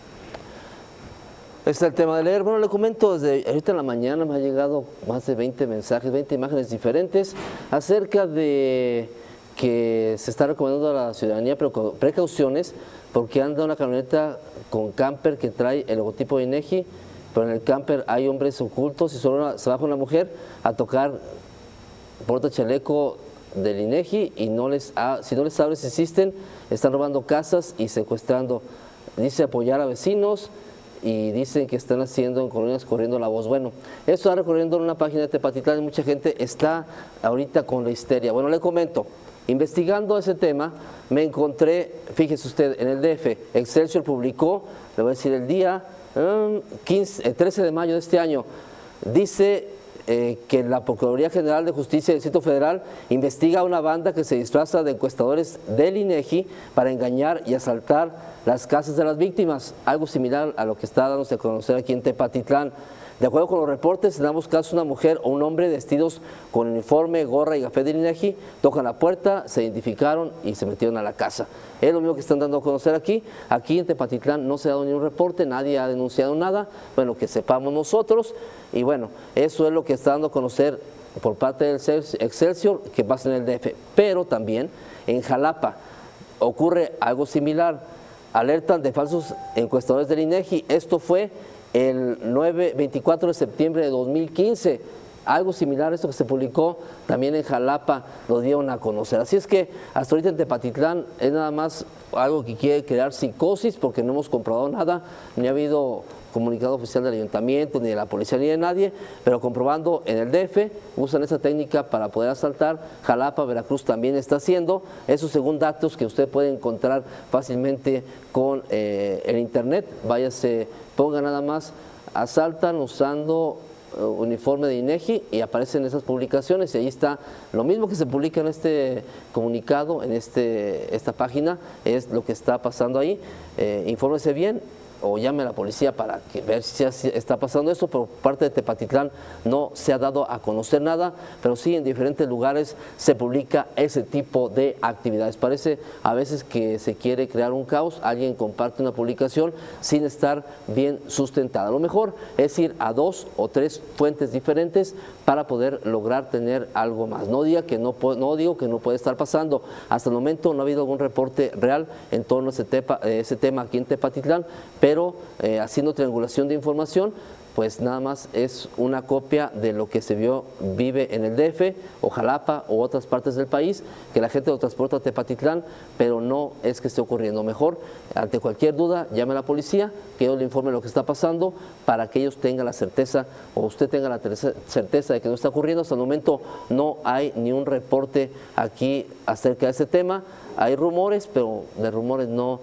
Este es el tema de leer. Bueno, le comento, desde ahorita en la mañana me ha llegado más de 20 mensajes, 20 imágenes diferentes acerca de que se está recomendando a la ciudadanía precauciones porque anda una camioneta con camper que trae el logotipo de INEGI, pero en el camper hay hombres ocultos y solo se baja una mujer a tocar porta chaleco del INEGI y si no les abres si existen, están robando casas y secuestrando. Dice apoyar a vecinos y dicen que están haciendo en colonias corriendo la voz. Bueno, eso está recorriendo en una página de Tepatitlán y mucha gente está ahorita con la histeria. Bueno, le comento, investigando ese tema me encontré, fíjese usted, en el DF, Excelsior publicó, le voy a decir el día, 13 de mayo de este año, dice que la Procuraduría General de Justicia del Distrito Federal investiga a una banda que se disfraza de encuestadores del INEGI para engañar y asaltar las casas de las víctimas, algo similar a lo que está dándose a conocer aquí en Tepatitlán. De acuerdo con los reportes, en ambos casos una mujer o un hombre vestidos con uniforme, gorra y gafete del INEGI tocan la puerta, se identificaron y se metieron a la casa. Es lo mismo que están dando a conocer aquí. Aquí en Tepatitlán no se ha dado ningún reporte, nadie ha denunciado nada, bueno, que sepamos nosotros. Y bueno, eso es lo que está dando a conocer por parte del Excelsior, que pasa en el DF. Pero también en Jalapa ocurre algo similar. Alertan de falsos encuestadores del INEGI. Esto fue el 24 de septiembre de 2015, algo similar a esto que se publicó también en Jalapa, lo dieron a conocer. Así es que hasta ahorita en Tepatitlán es nada más algo que quiere crear psicosis, porque no hemos comprobado nada, ni ha habido comunicado oficial del ayuntamiento, ni de la policía, ni de nadie, pero comprobando en el DF, usan esa técnica para poder asaltar. Jalapa, Veracruz también está haciendo, esos según datos que usted puede encontrar fácilmente con el internet. Váyase, ponga nada más, asaltan usando uniforme de INEGI y aparecen esas publicaciones, y ahí está lo mismo que se publica en este comunicado, en esta página, es lo que está pasando ahí. Infórmese bien o llame a la policía para ver si está pasando eso. Por parte de Tepatitlán no se ha dado a conocer nada, pero sí en diferentes lugares se publica ese tipo de actividades. Parece a veces que se quiere crear un caos, alguien comparte una publicación sin estar bien sustentada. Lo mejor es ir a 2 o 3 fuentes diferentes para poder lograr tener algo más. No digo que no puede estar pasando. Hasta el momento no ha habido algún reporte real en torno a ese tema aquí en Tepatitlán, pero haciendo triangulación de información, pues nada más es una copia de lo que se vive en el DF o Jalapa o otras partes del país, que la gente lo transporta a Tepatitlán, pero no es que esté ocurriendo. Mejor, ante cualquier duda, llame a la policía, que ellos le informen lo que está pasando, para que ellos tengan la certeza, o usted tenga la certeza de que no está ocurriendo. Hasta el momento no hay ni un reporte aquí acerca de ese tema. Hay rumores, pero de rumores no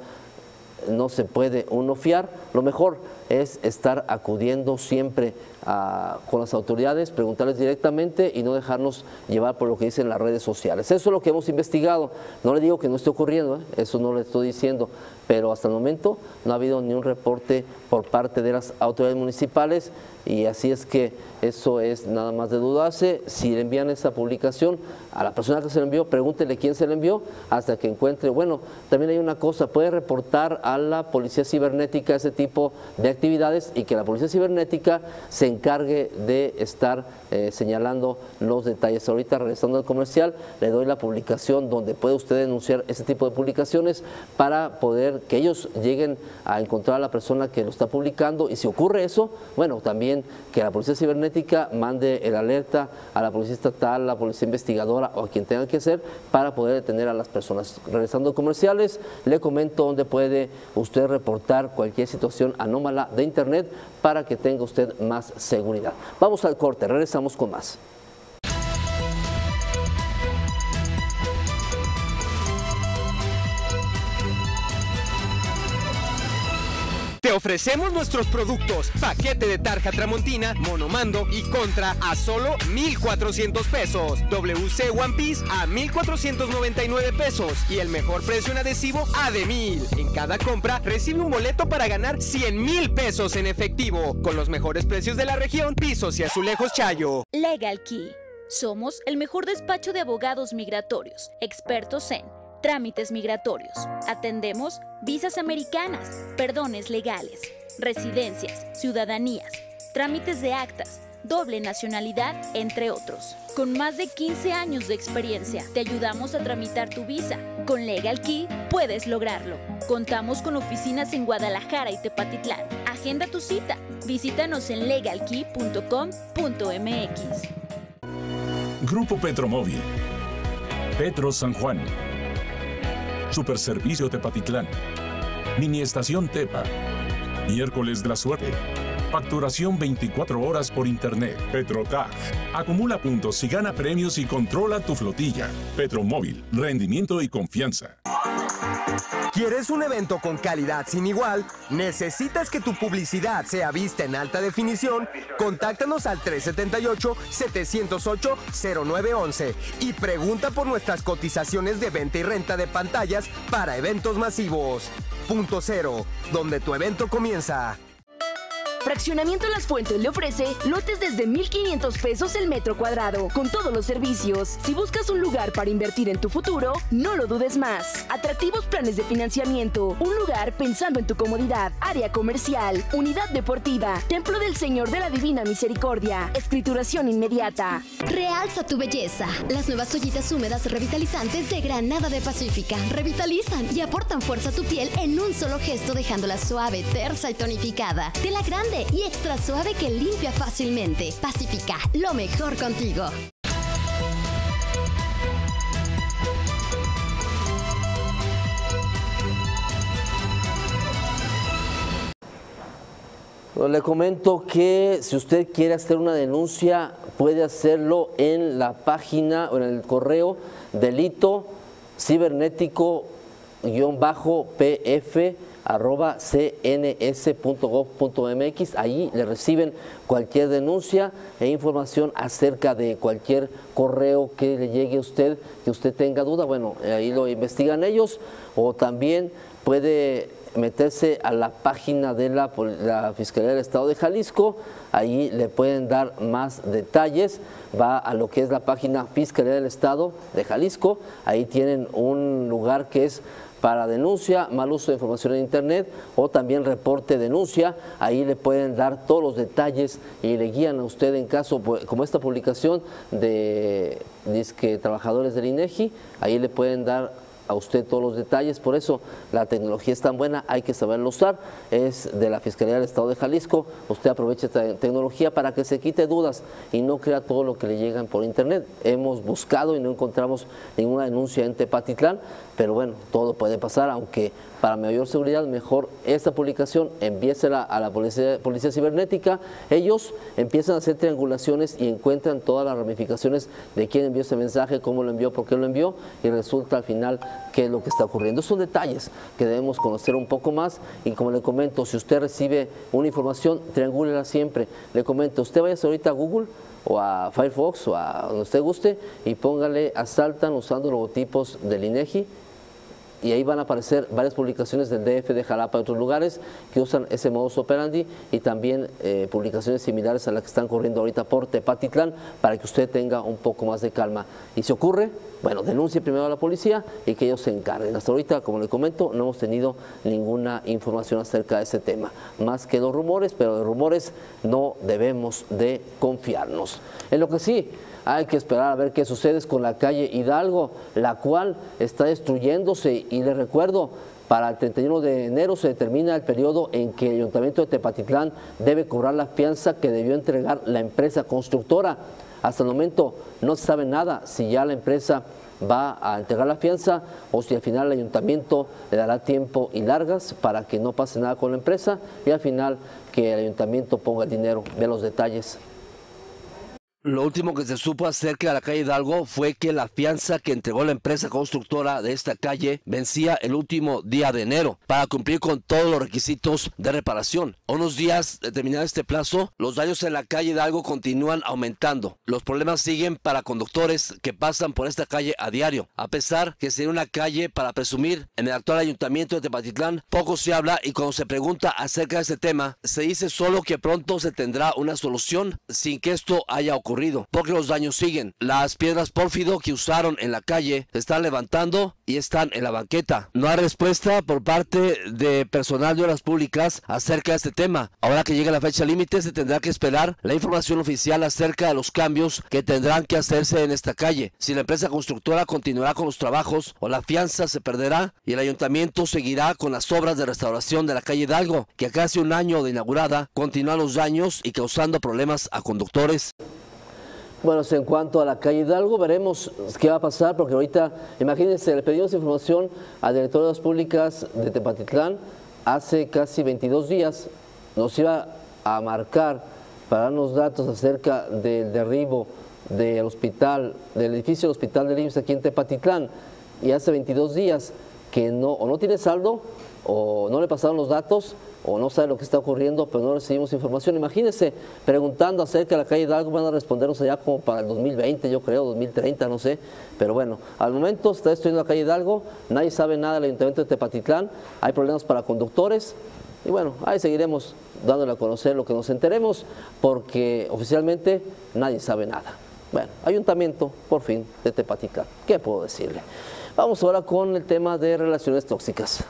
se puede uno fiar. Lo mejor es estar acudiendo siempre con las autoridades, preguntarles directamente y no dejarnos llevar por lo que dicen las redes sociales. Eso es lo que hemos investigado. No le digo que no esté ocurriendo, eso no le estoy diciendo, pero hasta el momento no ha habido ni un reporte por parte de las autoridades municipales, y así es que eso es nada más de dudarse. Si le envían esa publicación a la persona que se le envió, pregúntele quién se le envió hasta que encuentre. Bueno, también hay una cosa, puede reportar a la Policía Cibernética ese tipo de actividades, y que la Policía Cibernética se encargue de estar señalando los detalles. Ahorita, regresando al comercial, le doy la publicación donde puede usted denunciar ese tipo de publicaciones para poder que ellos lleguen a encontrar a la persona que lo está publicando. Y si ocurre eso, bueno, también que la Policía Cibernética mande el alerta a la Policía Estatal, a la Policía Investigadora o a quien tenga que ser, para poder detener a las personas. Regresando a comerciales, le comento dónde puede usted reportar cualquier situación anómala de internet para que tenga usted más seguridad. Vamos al corte, regresamos con más. Te ofrecemos nuestros productos, paquete de tarja Tramontina, monomando y contra a solo 1,400 pesos. WC One Piece a 1,499 pesos y el mejor precio en adhesivo a de 1,000. En cada compra recibe un boleto para ganar 100,000 pesos en efectivo. Con los mejores precios de la región, Pisos y Azulejos Chayo. Legal Key. Somos el mejor despacho de abogados migratorios, expertos en trámites migratorios. Atendemos visas americanas, perdones legales, residencias, ciudadanías, trámites de actas, doble nacionalidad, entre otros. Con más de 15 años de experiencia, te ayudamos a tramitar tu visa. Con Legal Key puedes lograrlo. Contamos con oficinas en Guadalajara y Tepatitlán. Agenda tu cita. Visítanos en legalkey.com.mx. Grupo Petromóvil. Petro San Juan. Superservicio Tepatitlán. Mini Estación Tepa. Miércoles de la Suerte. Facturación 24 horas por internet. Petrotag. Acumula puntos y gana premios y controla tu flotilla. Petromóvil. Rendimiento y confianza. ¿Quieres un evento con calidad sin igual? ¿Necesitas que tu publicidad sea vista en alta definición? Contáctanos al 378-708-0911 y pregunta por nuestras cotizaciones de venta y renta de pantallas para eventos masivos. Punto Cero, donde tu evento comienza. Fraccionamiento Las Fuentes le ofrece lotes desde 1,500 pesos el metro cuadrado, con todos los servicios. Si buscas un lugar para invertir en tu futuro, no lo dudes más. Atractivos planes de financiamiento, un lugar pensando en tu comodidad, área comercial, unidad deportiva, Templo del Señor de la Divina Misericordia, escrituración inmediata. Realza tu belleza. Las nuevas toallitas húmedas revitalizantes de Granada de Pacífica revitalizan y aportan fuerza a tu piel en un solo gesto, dejándola suave, tersa y tonificada. De la grande y extra suave que limpia fácilmente. Pacífica, lo mejor contigo. Le comento que si usted quiere hacer una denuncia, puede hacerlo en la página o en el correo delito cibernético-pf@cns.gov.mx. Ahí le reciben cualquier denuncia e información acerca de cualquier correo que le llegue a usted, que usted tenga duda. Bueno, ahí lo investigan ellos, o también puede meterse a la página de la Fiscalía del Estado de Jalisco. Ahí le pueden dar más detalles. Va a lo que es la página Fiscalía del Estado de Jalisco. Ahí tienen un lugar que es para denuncia, mal uso de información en internet, o también reporte denuncia. Ahí le pueden dar todos los detalles y le guían a usted en caso, como esta publicación de trabajadores del INEGI. Ahí le pueden dar a usted todos los detalles. Por eso la tecnología es tan buena, hay que saberlo usar. Es de la Fiscalía del Estado de Jalisco. Usted aproveche esta tecnología para que se quite dudas y no crea todo lo que le llegan por internet. Hemos buscado y no encontramos ninguna denuncia en Tepatitlán, pero bueno, todo puede pasar, aunque para mayor seguridad, mejor esta publicación envíesela a la policía cibernética. Ellos empiezan a hacer triangulaciones y encuentran todas las ramificaciones de quién envió ese mensaje, cómo lo envió, por qué lo envió, y resulta al final qué es lo que está ocurriendo. Son detalles que debemos conocer un poco más, y como le comento, si usted recibe una información, triangúlela siempre. Le comento, usted vaya ahorita a Google o a Firefox o a donde usted guste y póngale asaltan usando logotipos del INEGI, y ahí van a aparecer varias publicaciones del DF de Jalapa y otros lugares que usan ese modus operandi, y también publicaciones similares a las que están corriendo ahorita por Tepatitlán, para que usted tenga un poco más de calma. Y si ocurre, bueno, denuncie primero a la policía y que ellos se encarguen. Hasta ahorita, como le comento, no hemos tenido ninguna información acerca de ese tema, más que los rumores, pero de rumores no debemos de confiarnos. En lo que sí hay que esperar a ver qué sucede con la calle Hidalgo, la cual está destruyéndose, y les recuerdo, para el 31 de enero se determina el periodo en que el Ayuntamiento de Tepatitlán debe cobrar la fianza que debió entregar la empresa constructora. Hasta el momento no se sabe nada si ya la empresa va a entregar la fianza o si al final el ayuntamiento le dará tiempo y largas para que no pase nada con la empresa, y al final que el ayuntamiento ponga el dinero. Vean los detalles. Lo último que se supo acerca de la calle Hidalgo fue que la fianza que entregó la empresa constructora de esta calle vencía el último día de enero para cumplir con todos los requisitos de reparación. A unos días de terminar este plazo, los daños en la calle Hidalgo continúan aumentando. Los problemas siguen para conductores que pasan por esta calle a diario. A pesar que sería una calle para presumir, en el actual ayuntamiento de Tepatitlán poco se habla, y cuando se pregunta acerca de este tema, se dice solo que pronto se tendrá una solución sin que esto haya ocurrido, porque los daños siguen. Las piedras pórfido que usaron en la calle se están levantando y están en la banqueta. No hay respuesta por parte de personal de obras públicas acerca de este tema. Ahora que llega la fecha límite, se tendrá que esperar la información oficial acerca de los cambios que tendrán que hacerse en esta calle. Si la empresa constructora continuará con los trabajos o la fianza se perderá y el ayuntamiento seguirá con las obras de restauración de la calle Hidalgo, que a casi un año de inaugurada continúan los daños y causando problemas a conductores. Bueno, en cuanto a la calle Hidalgo, veremos qué va a pasar, porque ahorita, imagínense, le pedimos información al director de Obras Públicas de Tepatitlán hace casi 22 días, nos iba a marcar para darnos datos acerca del derribo del hospital, del edificio del Hospital del IMSS aquí en Tepatitlán, y hace 22 días que o no tiene saldo, o no le pasaron los datos, o no sabe lo que está ocurriendo, pero no recibimos información. Imagínense, preguntando acerca de la calle Hidalgo, van a respondernos allá como para el 2020, yo creo, 2030, no sé. Pero bueno, al momento está destruyendo la calle Hidalgo, nadie sabe nada del Ayuntamiento de Tepatitlán, hay problemas para conductores, y bueno, ahí seguiremos dándole a conocer lo que nos enteremos, porque oficialmente nadie sabe nada. Bueno, Ayuntamiento, por fin, de Tepatitlán, ¿qué puedo decirle? Vamos ahora con el tema de relaciones tóxicas.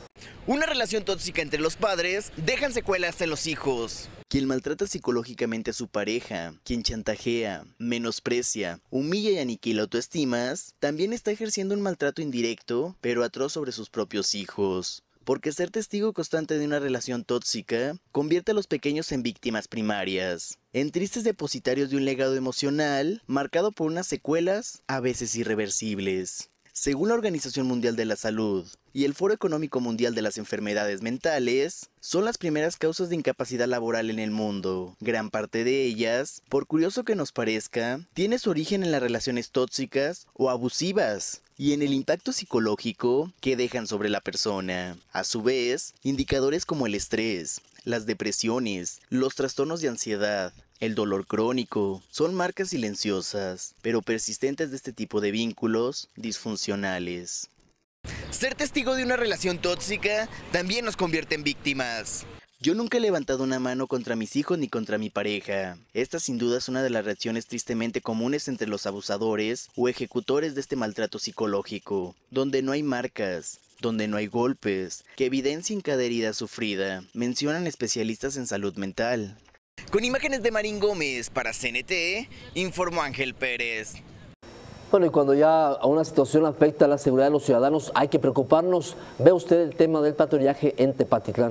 Una relación tóxica entre los padres dejan secuelas en los hijos. Quien maltrata psicológicamente a su pareja, quien chantajea, menosprecia, humilla y aniquila autoestimas, también está ejerciendo un maltrato indirecto, pero atroz sobre sus propios hijos. Porque ser testigo constante de una relación tóxica convierte a los pequeños en víctimas primarias, en tristes depositarios de un legado emocional marcado por unas secuelas a veces irreversibles. Según la Organización Mundial de la Salud y el Foro Económico Mundial de las Enfermedades Mentales, son las primeras causas de incapacidad laboral en el mundo. Gran parte de ellas, por curioso que nos parezca, tiene su origen en las relaciones tóxicas o abusivas y en el impacto psicológico que dejan sobre la persona. A su vez, indicadores como el estrés, las depresiones, los trastornos de ansiedad, el dolor crónico, son marcas silenciosas, pero persistentes de este tipo de vínculos disfuncionales. Ser testigo de una relación tóxica también nos convierte en víctimas. Yo nunca he levantado una mano contra mis hijos ni contra mi pareja. Esta sin duda es una de las reacciones tristemente comunes entre los abusadores o ejecutores de este maltrato psicológico, donde no hay marcas, donde no hay golpes, que evidencien cada herida sufrida, mencionan especialistas en salud mental. Con imágenes de Marín Gómez para CNT, informó Ángel Pérez. Bueno, y cuando ya una situación afecta a la seguridad de los ciudadanos, hay que preocuparnos. Ve usted el tema del patrullaje en Tepatitlán.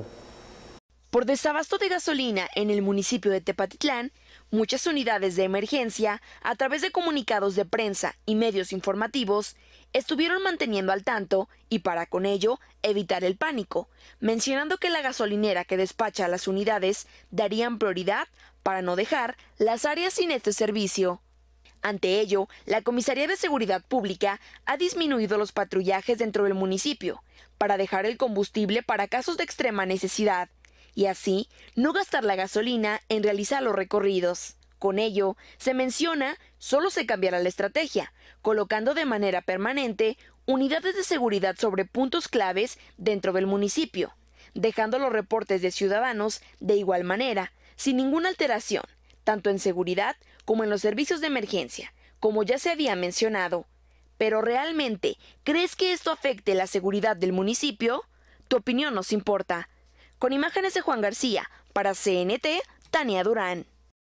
Por desabasto de gasolina en el municipio de Tepatitlán, muchas unidades de emergencia, a través de comunicados de prensa y medios informativos, estuvieron manteniendo al tanto y para con ello evitar el pánico, mencionando que la gasolinera que despacha a las unidades darían prioridad para no dejar las áreas sin este servicio. Ante ello, la Comisaría de Seguridad Pública ha disminuido los patrullajes dentro del municipio para dejar el combustible para casos de extrema necesidad y así no gastar la gasolina en realizar los recorridos. Con ello, se menciona, solo se cambiará la estrategia, colocando de manera permanente unidades de seguridad sobre puntos claves dentro del municipio, dejando los reportes de ciudadanos de igual manera, sin ninguna alteración, tanto en seguridad como en los servicios de emergencia, como ya se había mencionado. Pero ¿realmente crees que esto afecte la seguridad del municipio? Tu opinión nos importa. Con imágenes de Juan García, para CNT, Tania Durán.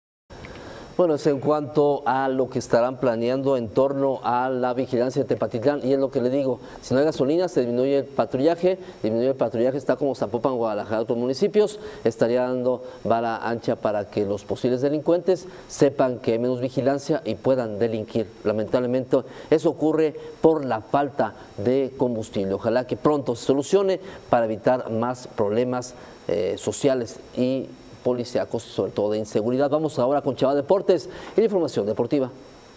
Bueno, es en cuanto a lo que estarán planeando en torno a la vigilancia de Tepatitlán, y es lo que le digo, si no hay gasolina se disminuye el patrullaje, está como Zapopan, Guadalajara, otros municipios, estaría dando vara ancha para que los posibles delincuentes sepan que hay menos vigilancia y puedan delinquir. Lamentablemente eso ocurre por la falta de combustible. Ojalá que pronto se solucione para evitar más problemas sociales y policíacos, sobre todo de inseguridad. Vamos ahora con Chava Deportes y la información deportiva.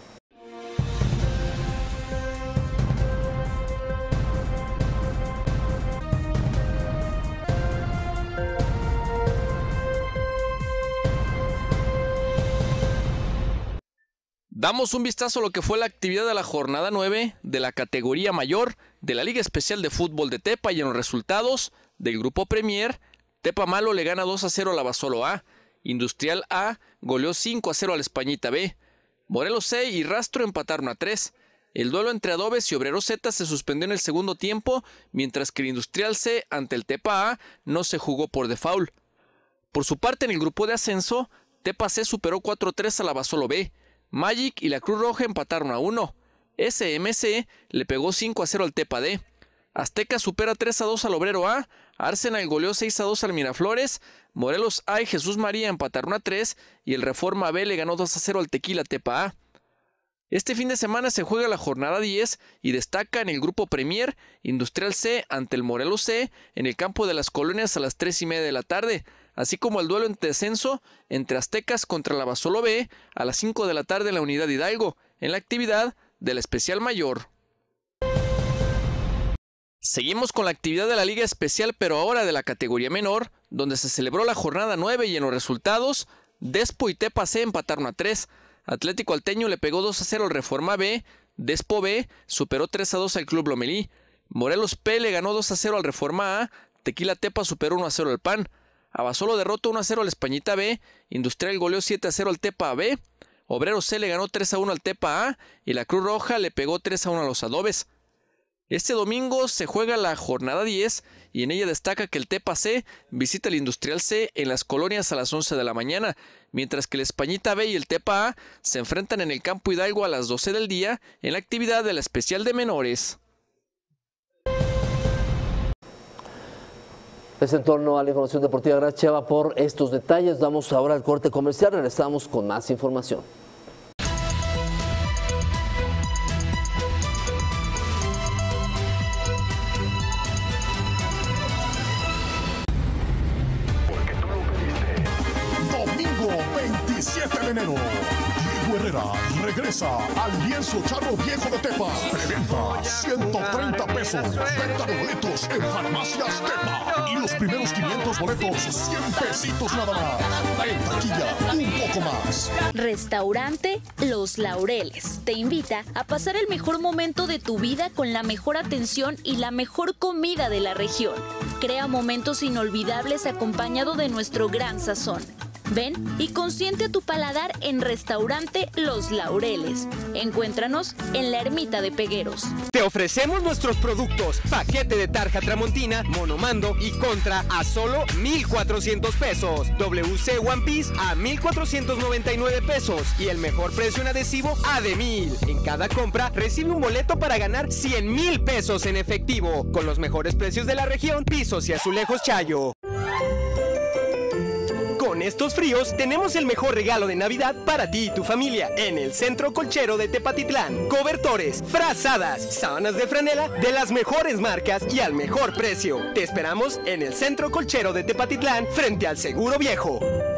Damos un vistazo a lo que fue la actividad de la jornada 9 de la categoría mayor de la Liga Especial de Fútbol de Tepa, y en los resultados del Grupo Premier, Tepa Malo le gana 2-0 a la Basolo A, Industrial A goleó 5-0 al Españita B, Morelos C y Rastro empataron a 3. El duelo entre Adobes y Obrero Z se suspendió en el segundo tiempo, mientras que el Industrial C ante el Tepa A no se jugó por default. Por su parte, en el grupo de ascenso, Tepa C superó 4-3 a la Basolo B, Magic y la Cruz Roja empataron a 1, SMC le pegó 5-0 al Tepa D, Azteca supera 3-2 al Obrero A, Arsenal goleó 6-2 al Miraflores, Morelos A y Jesús María empataron a 3 y el Reforma B le ganó 2-0 al Tequila Tepa A. Este fin de semana se juega la jornada 10 y destaca en el grupo Premier Industrial C ante el Morelos C en el campo de las Colonias a las 3:30 de la tarde, así como el duelo en descenso entre Aztecas contra la Basolo B a las 5 de la tarde en la Unidad Hidalgo, en la actividad de la Especial Mayor. Seguimos con la actividad de la Liga Especial, pero ahora de la categoría menor, donde se celebró la jornada 9 y en los resultados, Despo y Tepa C empataron a 3. Atlético Alteño le pegó 2-0 al Reforma B, Despo B superó 3-2 al Club Lomelí, Morelos P le ganó 2-0 al Reforma A, Tequila Tepa superó 1-0 al PAN, Abasolo derrotó 1-0 al Españita B, Industrial goleó 7-0 al Tepa B, Obrero C le ganó 3-1 al Tepa A y la Cruz Roja le pegó 3-1 a los Adobes. Este domingo se juega la jornada 10 y en ella destaca que el Tepa C visita el Industrial C en las colonias a las 11 de la mañana, mientras que el Españita B y el Tepa A se enfrentan en el Campo Hidalgo a las 12 del día en la actividad de la especial de menores. Es en torno a la información deportiva. Gracias, Chava, por estos detalles. Damos ahora al corte comercial. Regresamos con más información. Domingo 27 de enero. Diego Herrera regresa al Lienzo Charro Viejo de Tepa. Preventa 130 pesos. Venta de boletos en Farmacias Tepa. Y los primeros 500 boletos, 100 pesitos nada más. En taquilla, un poco más. Restaurante Los Laureles te invita a pasar el mejor momento de tu vida con la mejor atención y la mejor comida de la región. Crea momentos inolvidables acompañado de nuestro gran sazón. Ven y consiente a tu paladar en Restaurante Los Laureles. Encuéntranos en la Ermita de Pegueros. Te ofrecemos nuestros productos: paquete de tarja Tramontina, Monomando y Contra a solo 1,400 pesos. WC One Piece a 1,499 pesos. Y el mejor precio en adhesivo a de 1,000. En cada compra recibe un boleto para ganar 100,000 pesos en efectivo. Con los mejores precios de la región, Pisos y Azulejos Chayo. Con estos fríos, tenemos el mejor regalo de Navidad para ti y tu familia en el Centro Colchero de Tepatitlán. Cobertores, frazadas, sábanas de franela de las mejores marcas y al mejor precio. Te esperamos en el Centro Colchero de Tepatitlán, frente al Seguro Viejo.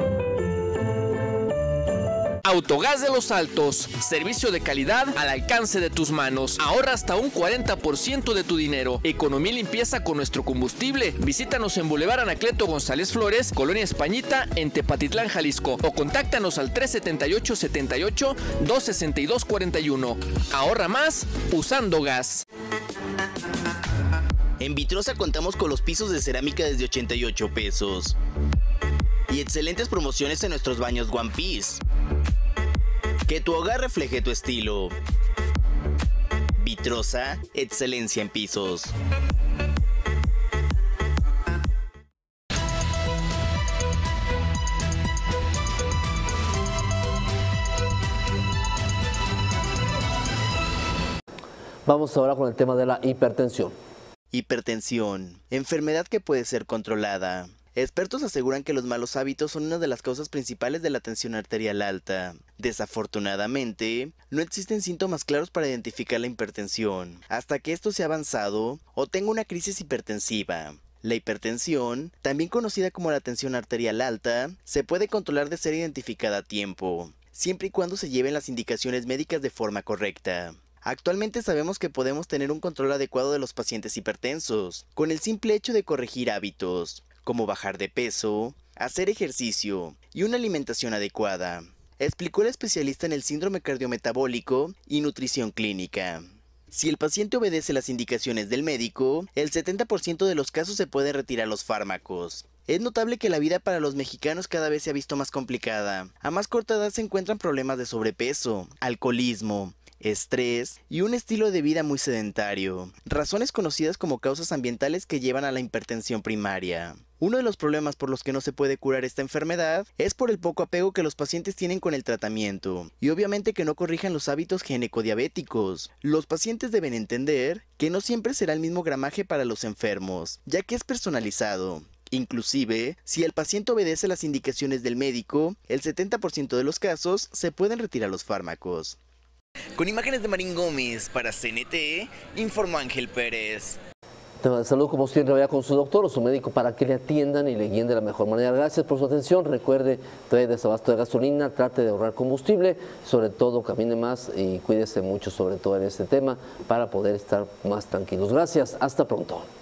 Autogás de los Altos, servicio de calidad al alcance de tus manos. Ahorra hasta un 40% de tu dinero. Economía y limpieza con nuestro combustible. Visítanos en Boulevard Anacleto González Flores, Colonia Españita, en Tepatitlán, Jalisco. O contáctanos al 378-78-262-41. Ahorra más usando gas. En Vitrosa contamos con los pisos de cerámica desde 88 pesos. Y excelentes promociones en nuestros baños One Piece. Que tu hogar refleje tu estilo. Vitrosa, excelencia en pisos. Vamos ahora con el tema de la hipertensión. Hipertensión, enfermedad que puede ser controlada. Expertos aseguran que los malos hábitos son una de las causas principales de la tensión arterial alta. Desafortunadamente, no existen síntomas claros para identificar la hipertensión, hasta que esto sea avanzado o tenga una crisis hipertensiva. La hipertensión, también conocida como la tensión arterial alta, se puede controlar de ser identificada a tiempo, siempre y cuando se lleven las indicaciones médicas de forma correcta. Actualmente sabemos que podemos tener un control adecuado de los pacientes hipertensos, con el simple hecho de corregir hábitos, como bajar de peso, hacer ejercicio y una alimentación adecuada, explicó el especialista en el síndrome cardiometabólico y nutrición clínica. Si el paciente obedece las indicaciones del médico, el 70% de los casos se pueden retirar los fármacos. Es notable que la vida para los mexicanos cada vez se ha visto más complicada. A más corta edad se encuentran problemas de sobrepeso, alcoholismo, estrés y un estilo de vida muy sedentario, razones conocidas como causas ambientales que llevan a la hipertensión primaria. Uno de los problemas por los que no se puede curar esta enfermedad es por el poco apego que los pacientes tienen con el tratamiento, y obviamente que no corrijan los hábitos ginecodiabéticos. Los pacientes deben entender que no siempre será el mismo gramaje para los enfermos, ya que es personalizado. Inclusive, si el paciente obedece las indicaciones del médico, el 70% de los casos se pueden retirar los fármacos. Con imágenes de Marín Gómez para CNT, informó Ángel Pérez. Tema de salud, como siempre, vaya con su doctor o su médico para que le atiendan y le guíen de la mejor manera. Gracias por su atención. Recuerde, trae desabasto de gasolina, trate de ahorrar combustible, sobre todo camine más y cuídese mucho, sobre todo en este tema, para poder estar más tranquilos. Gracias, hasta pronto.